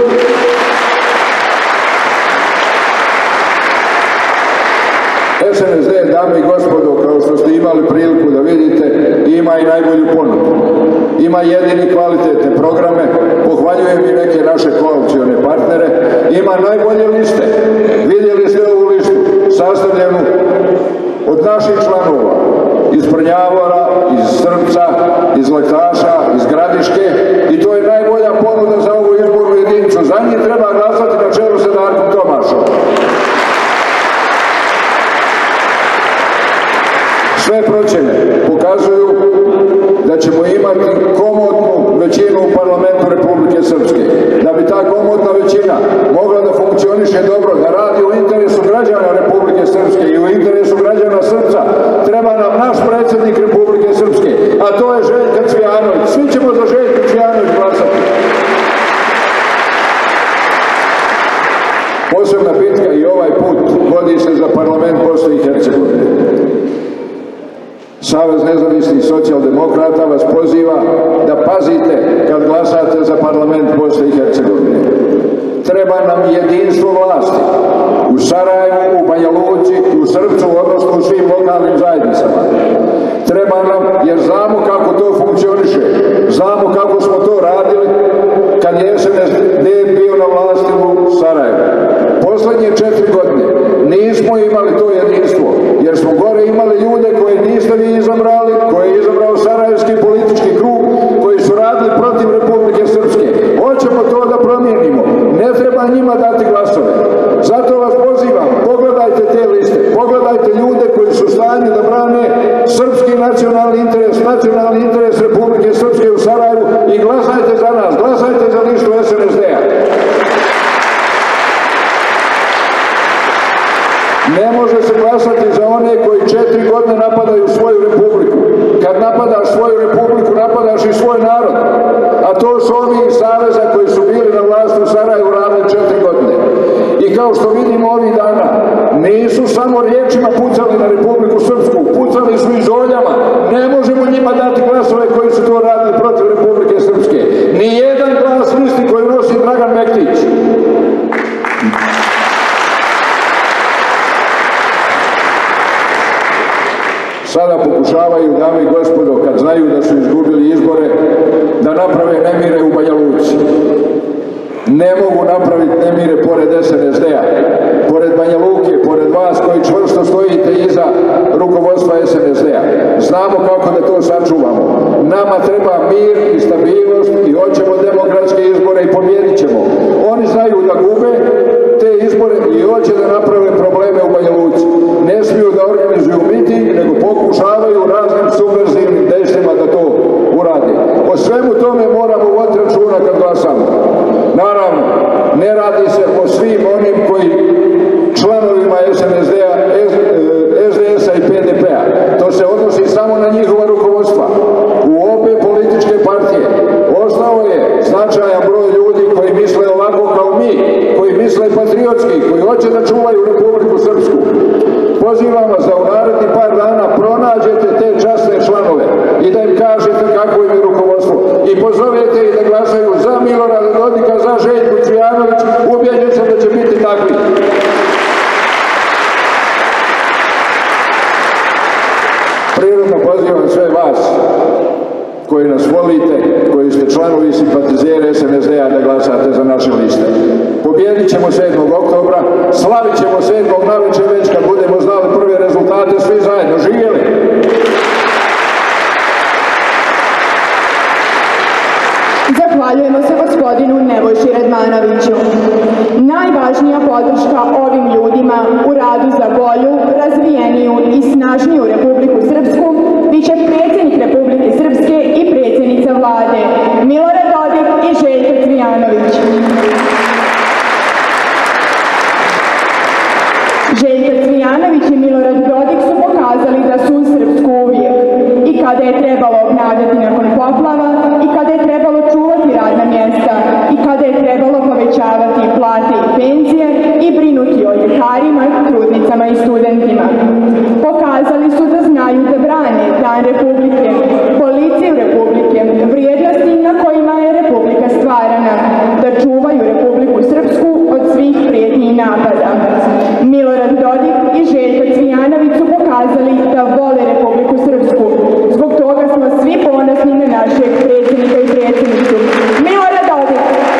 S N S D, dame i gospodo, kao što ste imali priliku da vidite, ima i najbolju ponudu. Ima jedini kvalitetne programe, pohvaljujem i neke naše koalicione partnere, ima najbolje liste. Vidjeli ste ovu listu, sastavljenu od naših članova, iz Prnjavora, iz Srpca, iz Lektaša, iz Gradiške, i to je najbolja ponuda za ovu izbornu jedinicu. Za njih treba glasati na čelu sa Darkom Tomašom. Sve procjene pokazuju da ćemo imati komotnu većinu u parlamentu Republike Srpske. Da bi ta komotna većina mogla da funkcioniše dobro, da radi u interesu građana Republike Srpske i u interesu građana Srpca, treba nam naš predsjednik Republike Srpske, a to je Željka Cvijanović. Svi ćemo za Željku Cvijanović glasati. Posebna bitka i ovaj put vodi se za parlament Bosne i Hercegovine. Savez nezavisnih socijaldemokrata vas poziva da pazite kad glasate za parlament Bosne i Hercegovine. Treba nam jedinstvo vlasti u Sarajevu, u Banja Luci, u Srpcu, odnosno u svim lokalnim zajednicama. Treba nam, jer znamo kako to funkcioniše, znamo kako smo to radili kad je S N S D bio na vlasti u Sarajevu. Poslednje četiri godine nismo imali to jedinstvo, jer smo gore imali ljude koje niste vi izabrali, koje je izabrao sarajevski politički krug, koji su radili protiv Republike Srpske. Hoćemo to da promijenimo. Ne treba njima dati glasove. Zato vas pozivam, pogledajte te liste, pogledajte ljude koji su u stanju da brane srpski nacionalni interes, nacionalni interes Republike Srpske u Sarajevu i glasajte za nas, glasajte za listu S N S D-a. Ne može se glasati za one koji četiri godine napadaju svoju republiku. Kad napadaš svoju republiku, napadaš i svoj narod. A to su ovi iz Saveza koji su bili na vlasti u Sarajevu radili četiri godine. I kao što vidimo ovih dana, samo riječima pucali na Republiku Srpsku, pucali su i zoljama. Ne možemo njima dati glasove koji su to radili protiv Republike Srpske. Nijedan glas listi koju nosi Dragan Mektić. Sada pokušavaju, dame i gospodo, kad znaju da su izgubili izbore, da naprave nemire u Banja Luci. Ne mogu napraviti nemire pored S N S D-a, pored Banja Luke, pored vas koji čvrsto stojite iza rukovodstva S N S D-a. Znamo kako da to sačuvamo. Nama treba mir i stabilnost i hoćemo demokratske izbore i pobjedit ćemo. Oni znaju da gube te izbore i hoće da naprave probleme u Banja Luci. Ne smiju da organizuju miting, nego pokušavaju raznim subverzivnim dejstvima da to urade. O svemu tome moramo voditi računa kad glasamo. Naravno, ne radi se o svim onim koji članovima S N S D-a, S D S-a i P D P-a. To se odnosi samo na njihova rukovodstva. U obe političke partije ostao je značajan broj ljudi koji misle ovako kao mi, koji misle patriotski, koji hoće da čuvaju Republiku Srpsku. Pozivam vas da u narednih par dana pronađete te časne članove i da im kažete kako im je rukovodstvo. I pozovete ih da glasaju za Milorada Dodika, za Željku Cvijanović, ubijeđen sam da će biti takvi. Prirodno pozivam sve vas koji nas volite, koji ste članovi i simpatizeri S N S D-a da glasate za naše liste. Pobjedit ćemo sedmog oktobra, slavit ćemo sedmog navečer već kad budemo znali prve rezultate, svi zajedno. Živjeli!
Zahvaljujemo se gospodinu Nebojši Redmanoviću. Najvažnija podrška ovim ljudima u radu za bolju, razvijeniju i snažniju Republiku Srpsku biće predsjednik Republike Srpske i predsjednica vlade Milorad Dodik i Željko Cvijanović. Željko Cvijanović i Milorad Dodik su pokazali da su u Srpsku uvijek, i kada je trebalo obnavljati nakon poplava, i kada je trebalo čuvati radna mjesta, i kada je trebalo povećavati plate i penzije i brinuti o ljekarima, trudnicama i studentima. Pokazali su da znaju da brane Dan Republike, policiju Republike, vrijednosti na kojima je Republika stvarana, da čuvaju Republiku Srpsku od svih prijetnji i napada. Milorad Dodik i Željko Cvijanović su pokazali da vole Republiku Srpsku. Zbog toga smo svi ponosni na našeg predsjednika i predsjednicu. Milorad Dodik!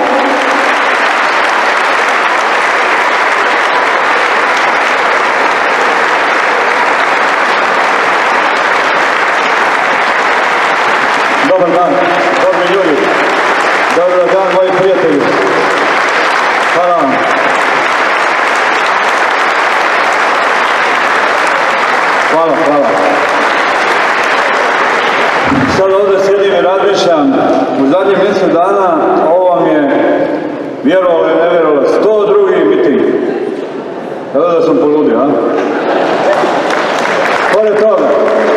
Dobar dan, dobri ljudi. Dobar dan, moji prijatelji. Hvala vam. Hvala, hvala. Sad ovdje sjedim i razmišljam, u zadnjih mjesec dana ovo vam je, vjerovalo i ne vjerovalo, sto drugi miting. Evo da sam poludio, a? Pored toga,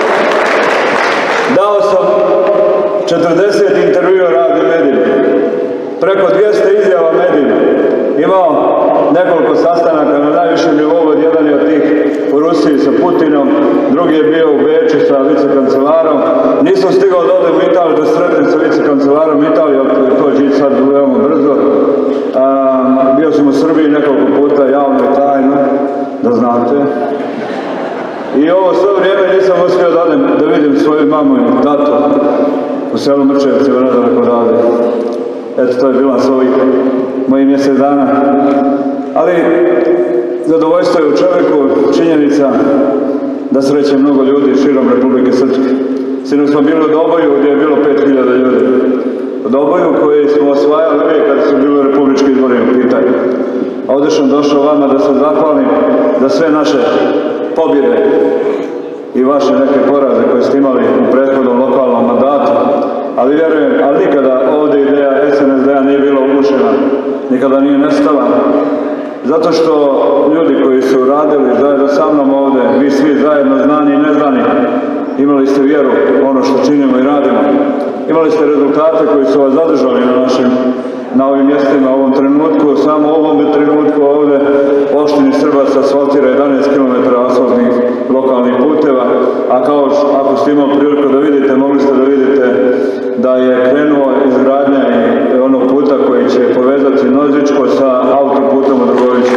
dao sam četrdeset intervjua radnim medijima, preko dvjesto izjava medijima, imao nekoliko sastanaka na najvišem nivou, jedan je od tih u Rusiji sa Putinom, drugi je bio u Beču sa vicekancelarom. Nisam stigao da odem u Italiju da sretnem sa vicekancelarom Italije, to će ići sad veoma brzo. A, bio sam u Srbiji nekoliko puta, javno i tajno, da znate. I ovo sve vrijeme nisam uspio da odem da vidim svoju mamu i tatu u selu Mrčevci, u nedaleko odavde. Eto, to je bilans ovih mojih mjesec dana. Ali zadovoljstvo je u čovjeku, činjenica da sreće mnogo ljudi širom Republike Srpske. Sinoć smo bili u Doboju gdje je bilo pet hiljada ljudi. U Doboju koji smo osvajali uvijek kad su bili republički izbori u pitanju. A ovdje sam došao vama da se zahvalim za sve naše pobjede i vaše neke poraze koje ste imali u prethodnom lokalnom mandatu. Ali vjerujem, ali nikada ovdje ideja S N S D-a nije bila ugušena, nikada nije nestala. Zato što ljudi koji su radili zajedno sa mnom ovdje, vi svi zajedno znani i neznani, imali ste vjeru u ono što činimo i radimo. Imali ste rezultate koji su vas zadržali na našim
na ovim mjestima, u ovom trenutku, samo u ovom trenutku ovdje u opštini Srbac asfaltira jedanaest kilometara asfaltnih lokalnih puteva, a kao ako ste imali priliku da vidite, mogli ste da vidite da je krenuo izgradnja i onog puta koji će povezati Nozičko sa autoputom u Drogoviću.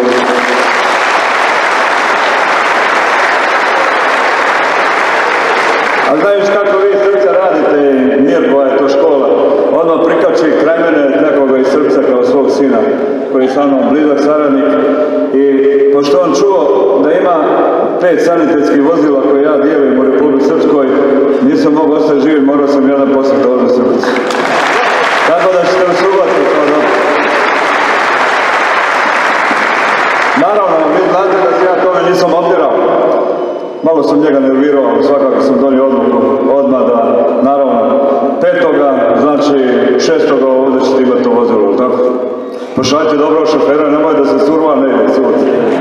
A znajući kako vi Srpca radite, Mirko je to škola, odmah prikači kraj mene nekoga iz Srpca kao svog sina, koji je sa mnom blizak saradnik. I pošto on čuo da ima pet sanitetskih vozila koje ja dijelim u Republike Srpskoj, nisam mogao ostati živ, morao sam jedan posjet ovdje u Srpcu. Tako da ćete u subotu to dobro. Naravno, vi znate da se ja tome nisam opirao. Malo sam njega nervirao, ali svakako sam donio odluku odmah da, naravno, petoga, znači šestoga ovdje ćete imati to vozilo, tako? Pošaljite dobro šofera, nemoj da se surva, ne ide subotu.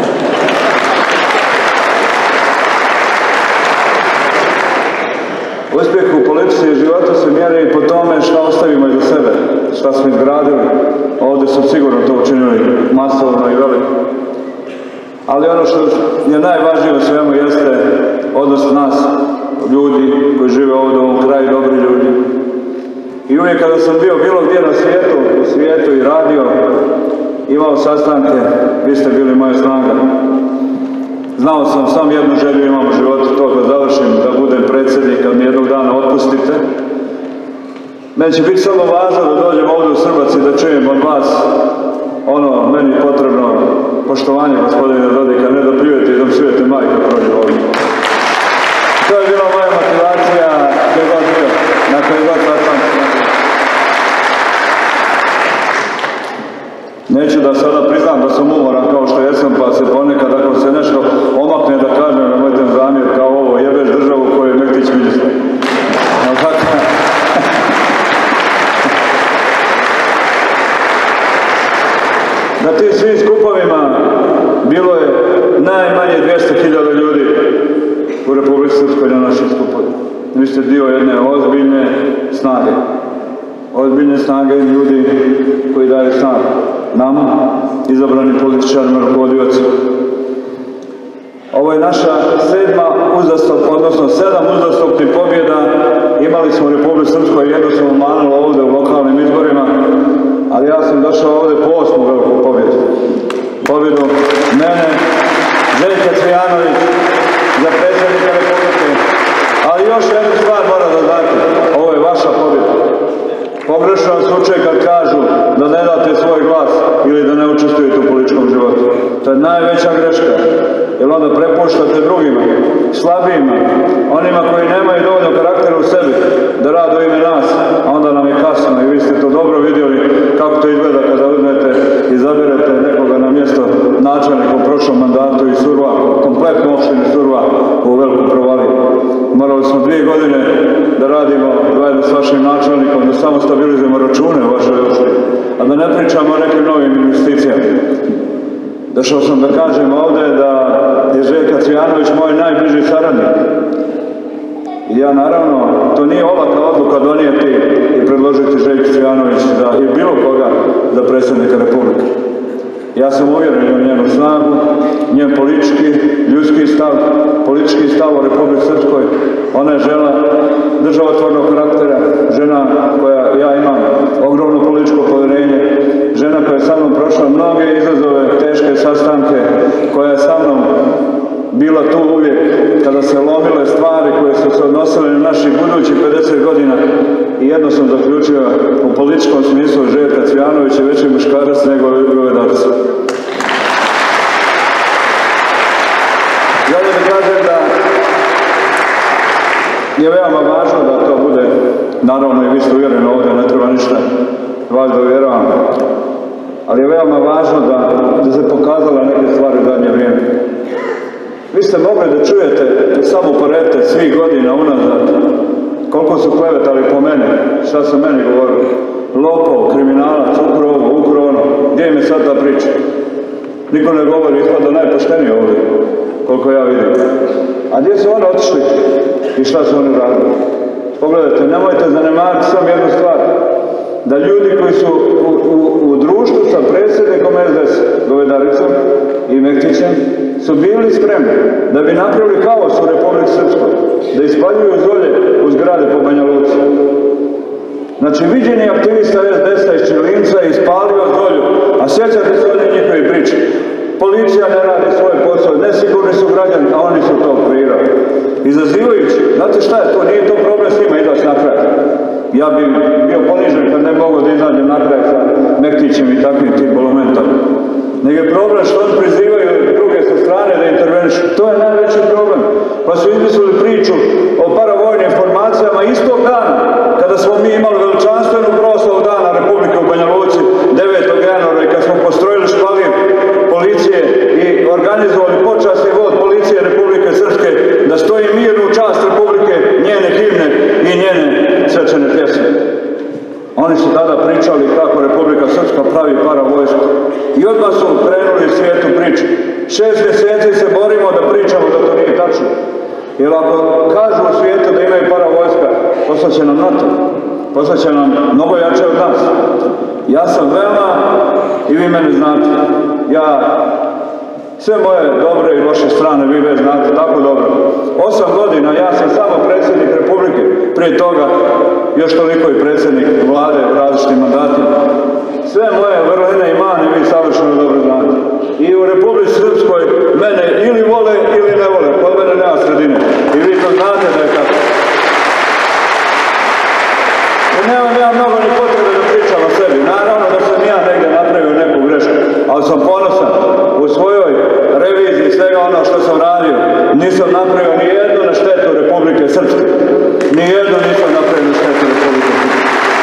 Uspjeh u politici i životu se mjeri i po tome šta ostavimo iza sebe, šta smo izgradili. Ovdje su sigurno to učinili masovno i veliko. Ali ono što je najvažnije u svemu jeste odnos nas, ljudi koji žive ovdje u ovom kraju, dobri ljudi. I uvijek kada sam bio bilo gdje na svijetu, u svijetu i radio, imao sastanke, vi ste bili moja snaga. Znao sam, sam jednu želju imam u životu, to da završim, da budem predsjednik, kad mi jednog dana otpustite. Meni će biti samo važno da dođem ovdje u Srbac i da čujem od vas ono, meni je potrebno poštovanje gospodina Dodika, ne da pljujete i da psujete majke prođe ovdje. To je bila moja motivacija, gdje god bio, na koji god sastanak. Neću da sada priznam da sam umoran kao što jesam, pa se ponekad ako se nešto omakne da kažem, nemojte zamjer kao ovo, jebeš državu koju je Mektić ministar. Na tim svim skupovima bilo je najmanje dvjesto hiljada ljudi u Republike Srpskoj na našim skupovima. Vi ste dio jedne ozbiljne snage. Ozbiljne snage ljudi koji daju snagu. Nama, izabrani političarima, rukovodioci. Ovo je naša sedma uzastopna, odnosno sedam uzastopnih pobjeda. Imali smo u Republike Srpskoj, jedno smo manuli ovdje u lokalnim izborima, ali ja sam došao ovdje po osmu veliku pobjedu. Pobjedu mene, Željka Cvijanović, za predsjednika Republike. Ali još jednu stvar mora da znate, ovo je vaša pobjeda. Pogrešno vam slučaj kad kažu da ne date svoj glas ili da ne učestvujete u političkom životu. To je najveća greška, jer onda prepuštate drugima, slabijima, onima koji nemaju dovoljno karaktera u sebi da rade u ime nas, a onda nam je kasno i vi ste to dobro vidjeli kako to izgleda kada uzmete i zabirete nekoga na mjesto načelnika u prošlom mandatu i Surva, kompletnu opštinu Surva u veliku provaliju. Morali smo dvije godine da radimo zajedno s vašim načelnikom, da samo stabilizujemo račune u vašoj opštini, a da ne pričamo o nekim novim investicijama. Došao sam da kažem ovdje da je Željka Cvijanović moj najbliži saradnik. I ja naravno, to nije olaka odluka donijeti i predložiti Željku Cvijanović za, i bilo koga za predsjednika Republike. Ja sam uvjeren u njenu snagu, njen politički, ljudski stav, politički stav u Republike Srpskoj. Ona je žena državotvornog karaktera, žena koja ja imam ogromno političko povjerenje, žena koja je sa mnom prošla mnoge izazove, teške sastanke, koja je sa mnom bila tu uvijek kada se lomile stvari koje su se odnosile na naših budućih pedeset godina i jedno sam zaključio u političkom smislu Željka Cvijanović je veći muškarac nego govedarac. Želim da kažem da je veoma važno da to bude, naravno i vi ste uvjereni ovdje, ne treba ništa vas da uvjeravam, ali je veoma važno da, da se pokazala neke stvari u zadnje vrijeme. Vi ste mogli da čujete, samo uporedite svih godina unazad, koliko su klevetali po mene, šta su meni govorili. Lopov, kriminalac, ukro ovo, ukro ono. Gdje im je sad ta priča? Niko ne govori, ispada najpošteniji ovdje, koliko ja vidim. A gdje su oni otišli i šta su oni radili? Pogledajte, nemojte zanemariti samo jednu stvar. da ljudi koji su u, u, u društvu sa predsjednikom S D S, Govedaricom i Mektićem, su bili spremni da bi napravili kaos u Republici Srpskoj, da ispaljuju zolje u zgrade po Banja Luci. Znači, viđeni aktivista S D S-a iz Čilinca je ispalio zolju, a sjećate se oni njihovi priče. Policija ne radi svoj posao, nesigurni su građani, a oni su to kreirali. Izazivajući, znate šta je to? Nije to problem s njima izaći na kraj. Ja bi bio ponižen kad ne mogu da izađem na kraj sa Mektićem i takvim tim bolomentama. Nego je problem što oni prizivaju druge sa strane da intervenišu. To je najveći problem. Pa su izmislili priču o paravojnim formacijama istog dana, kada smo mi imali veličanstvenu proslavu dana Republike u Banja Luci devetog januara i kad smo postrojili špalir policije i organizovali počasni vod policije Republike Srpske da stoji mirnu čast Republike, njene himne i njene svečane pjesme. Oni su tada pričali kako Republika Srpska pravi paravojsku. I odmah su krenuli u svijetu priče. Šest mjeseci se borimo da pričamo da to nije tačno. Jer ako kažu u svijetu da imaju paravojska, poslaće nam NATO. Poslaće nam mnogo jače od nas. Ja sam veoma, i vi mene znate, ja sve moje dobre i loše strane vi već znate tako dobro. Osam godina ja sam samo predsjednik Republike, prije toga još toliko i predsjednik vlade u različitim mandatima. Sve moje vrline i mane vi savršeno dobro znate. I u Republici Srpskoj mene ili vole ili ne vole, kod mene nema sredine. I vi to znate da je tako. I nema, nema mnogo ni potrebe da pričam o sebi. Naravno da sam ja negdje napravio neku grešku, ali sam ponosan u svojoj reviziji svega ono što sam radio. Nisam napravio ni jednu na štetu Republike Srpske. Ni jednu nisam napravio na štetu Republike Srpske.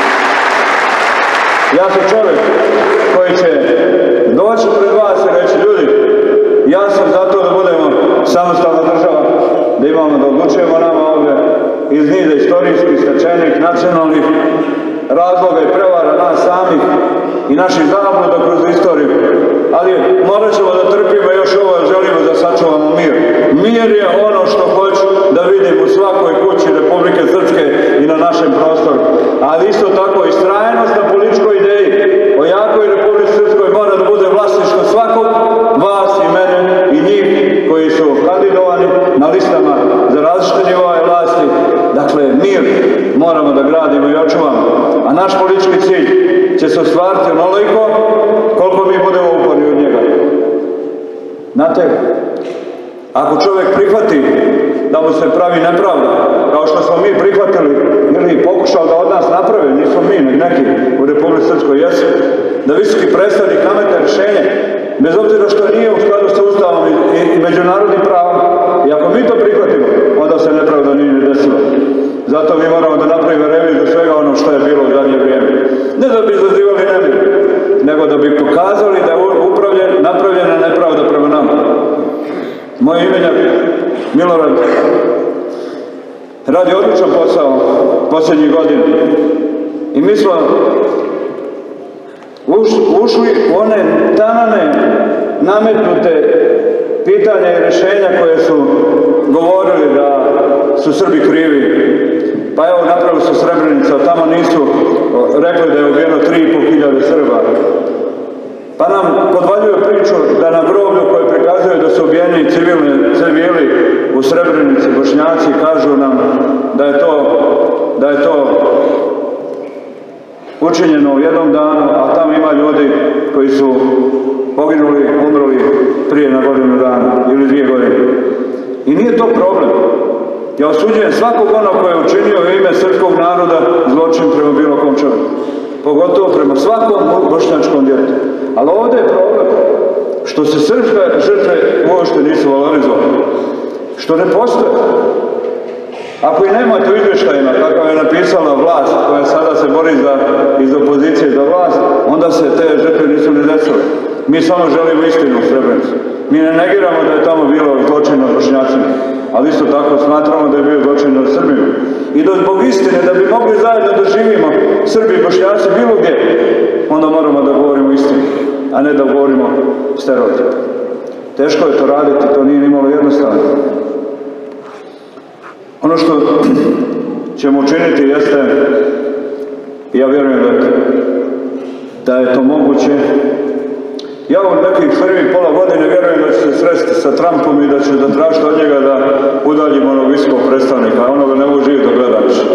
Ja sam čovjek koji će doći pred vas i reći, ljudi, ja sam za to da budemo samostalna država, da imamo da odlučujemo nama ovdje iz niza istorijskih, stečenih, nacionalnih razloga i prevara nas samih i naših zabluda kroz istoriju. Ali morat ćemo da trpimo još ovo, želimo da sačuvamo mir. Mir je ono što hoću da vidim u svakoj kući Republike Srpske i na našem prostoru. Ali isto tako i istrajnost na političkoj ideji o jakoj Republike Srpskoj mora da bude vlasništvo svakog vas i mene i njih koji su kandidovani na listama za različite nivoe vlasti. Dakle, mir moramo da gradimo i očuvamo. A naš politički cilj će se ostvariti onoliko koliko mi budemo uporni od njega. Znate, ako čovjek prihvati da mu se pravi nepravda, kao što smo mi prihvatili ili pokušali da od nas naprave, nismo mi, nek neki u Republici Srpskoj jesu, da visoki predstavnik namete rješenje, bez obzira što nije u skladu sa Ustavom i, i, i međunarodnim pravom, i ako mi to prihvatimo, onda se nepravda nije ni desila. Zato mi moramo da napravimo reviziju svega ono što je bilo u zadnje vrijeme. Ne da bi izazivali nemir, nego da bi pokazali da je napravljena nepravda prema nama. Moj imenjak Milorad radi odličan posao posljednjih godina. I mi smo ušli u one tanane, nametnute pitanja i rješenja koje su govorili da su Srbi krivi. Pa evo, napravili su Srebrenicu, a tamo nisu rekli da je ubijeno tri i pol hiljade Srba. Pa nam podvaljuju priču da na groblju koje prikazuju da su ubijeni civilni civili u Srebrenici, Bošnjaci, kažu nam da je to, da je to učinjeno u jednom danu, a tamo ima ljudi koji su poginuli, umrli prije na godinu dana ili dvije godine. I nije to problem. Ja osuđujem svakog onog koji je učinio u ime srpskog naroda zločin prema bilo kom čovjeku. Pogotovo prema svakom bošnjačkom djetetu. Ali ovdje je problem što se srpske žrtve uopšte nisu valorizovali. Što ne postoje. Ako i nemate u izvještajima, kako je napisala vlast koja sada se bori za, iz opozicije za vlast, onda se te žrtve nisu ne desile. Mi samo želimo istinu u Srebrenicu. Mi ne negiramo da je tamo bilo zločin nad Bošnjacima, ali isto tako smatramo da je bio zločin nad Srbima. I da zbog istine, da bi mogli zajedno da živimo Srbi i Bošnjaci bilo gdje, onda moramo da govorimo istinu, a ne da govorimo stereotip. Teško je to raditi, to nije nimalo jednostavno. Ono što ćemo učiniti jeste I ja vjerujem da, da je to moguće. Ja u nekih prvih pola godine vjerujem da će se sresti sa Trumpom i da će zatražiti od njega da udaljimo onog visokog predstavnika, a onoga ne mogu živjeti da gleda više.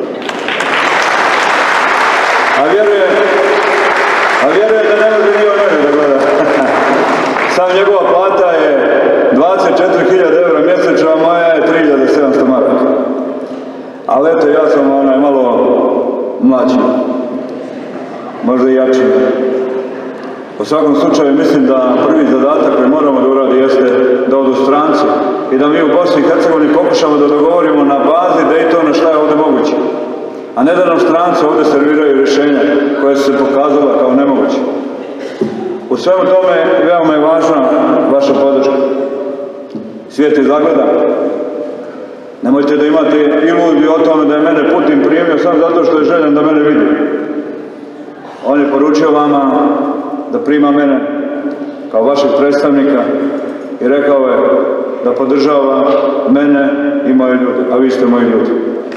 A vjerujem, a vjerujem da ne može ni on mene da gleda. Sam njegova plata je dvadeset četiri hiljade eura mjesečno, a moja je tri hiljade sedamsto maraka. Ali eto, ja sam onaj malo mlađi, možda i jači. U svakom slučaju mislim da prvi zadatak koji moramo da uradi jeste da odu stranci i da mi u Bosni i Hercegovini pokušamo da dogovorimo na bazi Daytona šta je ovdje moguće. A ne da nam stranci ovdje serviraju rješenja koje su se pokazala kao nemoguće. U svemu tome veoma je važna vaša podrška. Svijet je zagledan. Nemojte da imate iluziju o tome da je mene Putin primio samo zato što je željen da mene vidi. On je poručio vama da prima mene kao vašeg predstavnika i rekao je da podržava mene i moje ljude, a vi ste moji ljudi.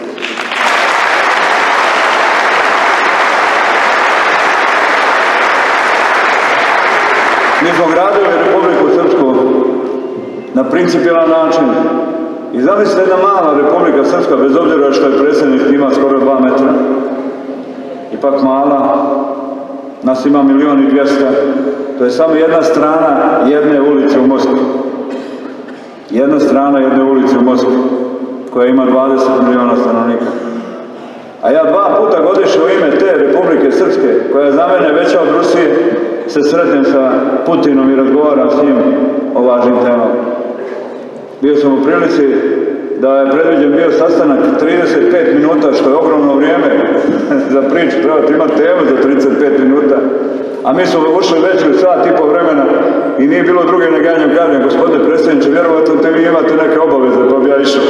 Mi smo gradili Republiku Srpsku na principijelan način. I zamislite jedna mala Republika Srpska, bez obzira što je predsjednik ima skoro dva metra, ipak mala, nas ima milijon i dvjesto, to je samo jedna strana jedne ulice u Moskvi. Jedna strana jedne ulice u Moskvi, koja ima dvadeset miliona stanovnika. A ja dva puta godišnje u ime te Republike Srpske, koja je za mene veća od Rusije, se sretnem sa Putinom i razgovaram s njim o važnim temama. Bio sam u prilici da je predviđen bio sastanak trideset pet minuta, što je ogromno vrijeme za priču, trebate imati temu za trideset pet minuta, a mi smo ušli već u sat i po vremena i nije bilo druge neganje. Kažem, gospodine predsjedniče, vjerovatno te vi imate neke obaveze, pa bi ja išao.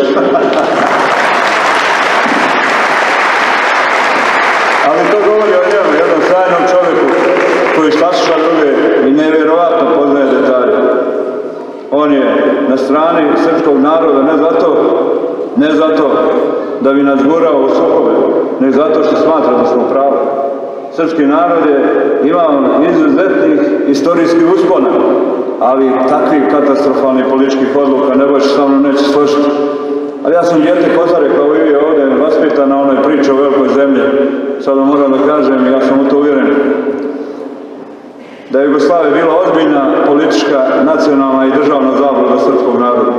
Ali to govori o njemu, jednom sjajnom čovjeku koji sasluša druge i nevjerovatno poznaje detalje. On je na strani srpskog naroda, ne zato, ne zato da bi nas gurao u sukobe, ne zato što smatra da smo pravi. Srpski narod je imao izuzetnih istorijskih uspona, ali takvih katastrofalnih političkih odluka ne baš sa mnom neće složiti. Ali ja sam dijete Kozare, kao i vi ovdje, vaspitan na onoj priči o velikoj zemlji. Sada moram da kažem, ja sam u to uvjeren, da je Jugoslavija bila ozbiljna politička, nacionalna i državna zabluda srpskog naroda.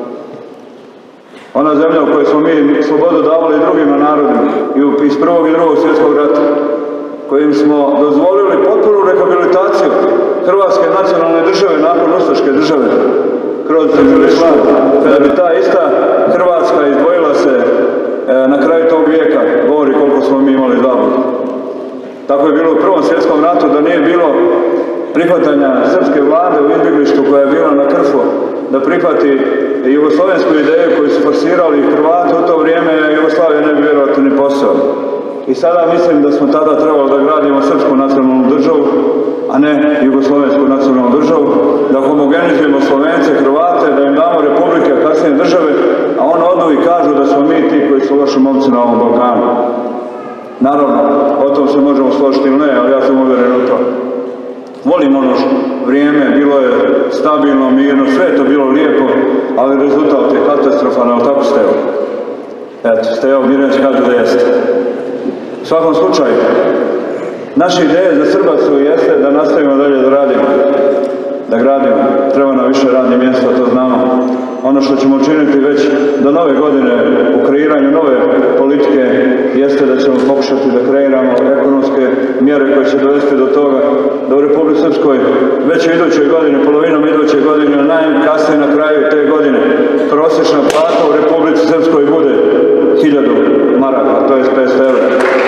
Ona zemlja u kojoj smo mi slobodu davali drugima narodima i iz prvog i drugog svjetskog rata, kojim smo dozvolili potpunu rehabilitaciju Hrvatske nacionalne države nakon ustaške države kroz Jugoslaviju. Kada bi ta ista Hrvatska izdvojila se e, na kraju tog vijeka, govori koliko smo mi imali zabludu. Tako je bilo u Prvom svjetskom ratu, da nije bilo prihvatanja srpske vlade u izbjeglištu koja je bila na Krfu, da prihvati jugoslovensku ideju koju su forsirali Hrvati u to vrijeme, Jugoslavija ne bi vjerovatno ni posao. I sada mislim da smo tada trebali da gradimo srpsku nacionalnu državu, a ne jugoslovensku nacionalnu državu, da homogenizujemo Slovence, Hrvate, da im damo republike, a kasnije države, a on odnovi kažu da smo mi ti koji su loši momci na ovom Balkanu. Naravno, o tom se možemo složiti ili ne, ali ja sam uvjeren u to. Volim ono vrijeme, bilo je stabilno, mirno, sve je to bilo lijepo, ali rezultat je katastrofalan, ali tako Stevo. Eto, Stevo Mirjanić kaže da jeste. U svakom slučaju, naša ideja za Srbacu jeste da nastavimo dalje da radimo, da gradimo. Treba nam više radnih mjesta, to znamo. Ono što ćemo učiniti već do nove godine u kreiranju nove politike jeste da ćemo pokušati da kreiramo ekonomske mjere koje će dovesti do toga da u Republici Srpskoj već u idućoj godini, polovinom iduće godine, najkasnije na kraju te godine, prosječna plata u Republici Srpskoj bude hiljadu maraka, to je petsto eura.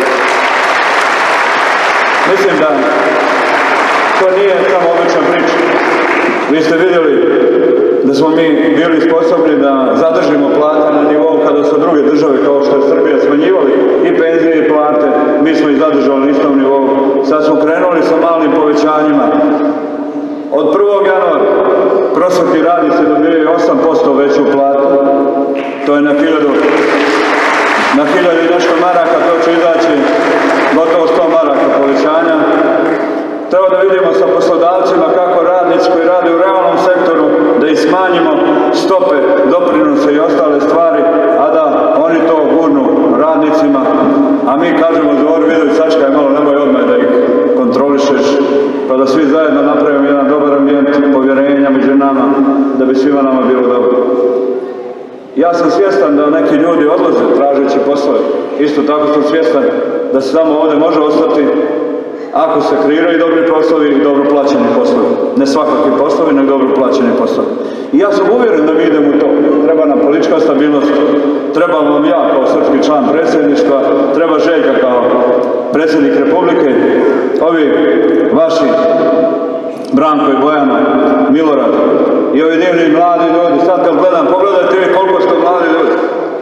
Mislim da to nije samo obična priča. Vi ste vidjeli da smo mi bili sposobni da zadržimo plate na nivou kada su druge države kao što je Srbija smanjivali i penzije i plate, mi smo ih zadržali na istom nivou. Sad smo krenuli sa malim povećanjima. Od prvog januara prosvetni radnici dobijaju osam posto veću platu, to je na hiljadu, na hiljadu i nešto maraka, to će izaći gotovo uredimo sa poslodavcima kako radnici koji rade u realnom sektoru, da ih smanjimo stope, doprinose i ostale stvari, a da oni to gurnu radnicima, a mi kažemo Zoru Vidović, sačkaj malo, nemoj odmah da ih kontrolišeš, pa da svi zajedno napravimo jedan dobar ambijent povjerenja među nama, da bi svima nama bilo dobro. Ja sam svjestan da neki ljudi odlaze tražeći poslove. Isto tako sam svjestan da se samo ovdje može ostati ako se kreiraju dobri poslovi i dobro plaćeni poslovi. Ne svakakvi poslovi, nego dobro plaćeni poslovi. I ja sam uvjeren da mi idemo u to. Treba nam politička stabilnost, treba vam ja kao srpski član predsjedništva, treba Željka kao predsjednik Republike, ovi vaši Branko i Bojana, Milorad i ovi divni mladi ljudi. Sad kad gledam, pogledajte vi koliko ste mladi ljudi.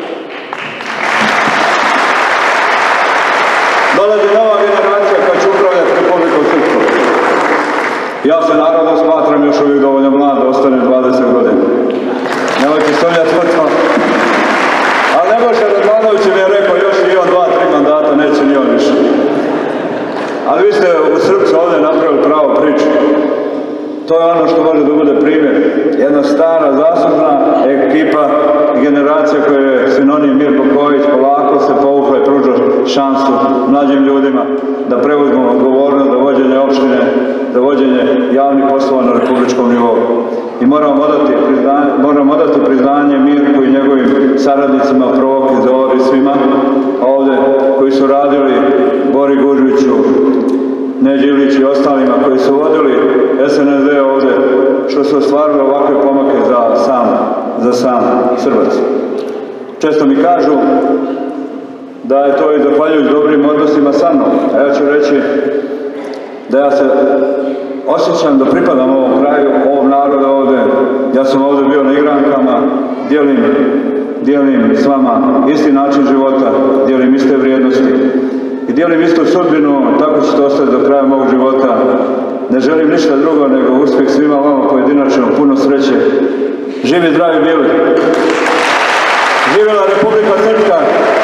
Dolazi nova generacija koja će upravljati Republikom Srpskom. Ja se naravno smatram još uvijek dovoljno mlad da ostane dvadeset godina. Nemojte sumnjati u to. Ali Nebojša Radmanović mi je rekao još i on dva, tri mandata, neće ni on više. Ali vi ste u Srpcu ovdje napravili pravu priču. To je ono što može da bude primjer. Jedna stara, zaslužna ekipa, generacija koja je sinonim Mirko Ković, polako se povukla i pruža šansu mlađim ljudima da preuzmu odgovornost za vođenje opštine, za vođenje javnih poslova na republičkom nivou. I moramo odati priznanje, moramo odati priznanje Mirku i njegovim saradnicima, Provoki, Zori, svima ovdje koji su radili, Bori Gužviću, Neđi Iliću i ostalima koji su vodili S N S D ovdje, što su ostvarili ovakve pomake za sam, za sam Srbac. Često mi kažu da je to i zahvaljujući dobrim odnosima sa mnom, a ja ću reći da ja se osjećam da pripadam ovom kraju, ovom narodu ovdje. Ja sam ovdje bio na igrankama, dijelim, dijelim s vama isti način života, dijelim iste vrijednosti i dijelim istu sudbinu, tako će to ostati do kraja mog života. Ne želim ništa drugo nego uspjeh svima vama pojedinačno, puno sreće. Živi, zdravi, bili! Živjela Republika Srpska!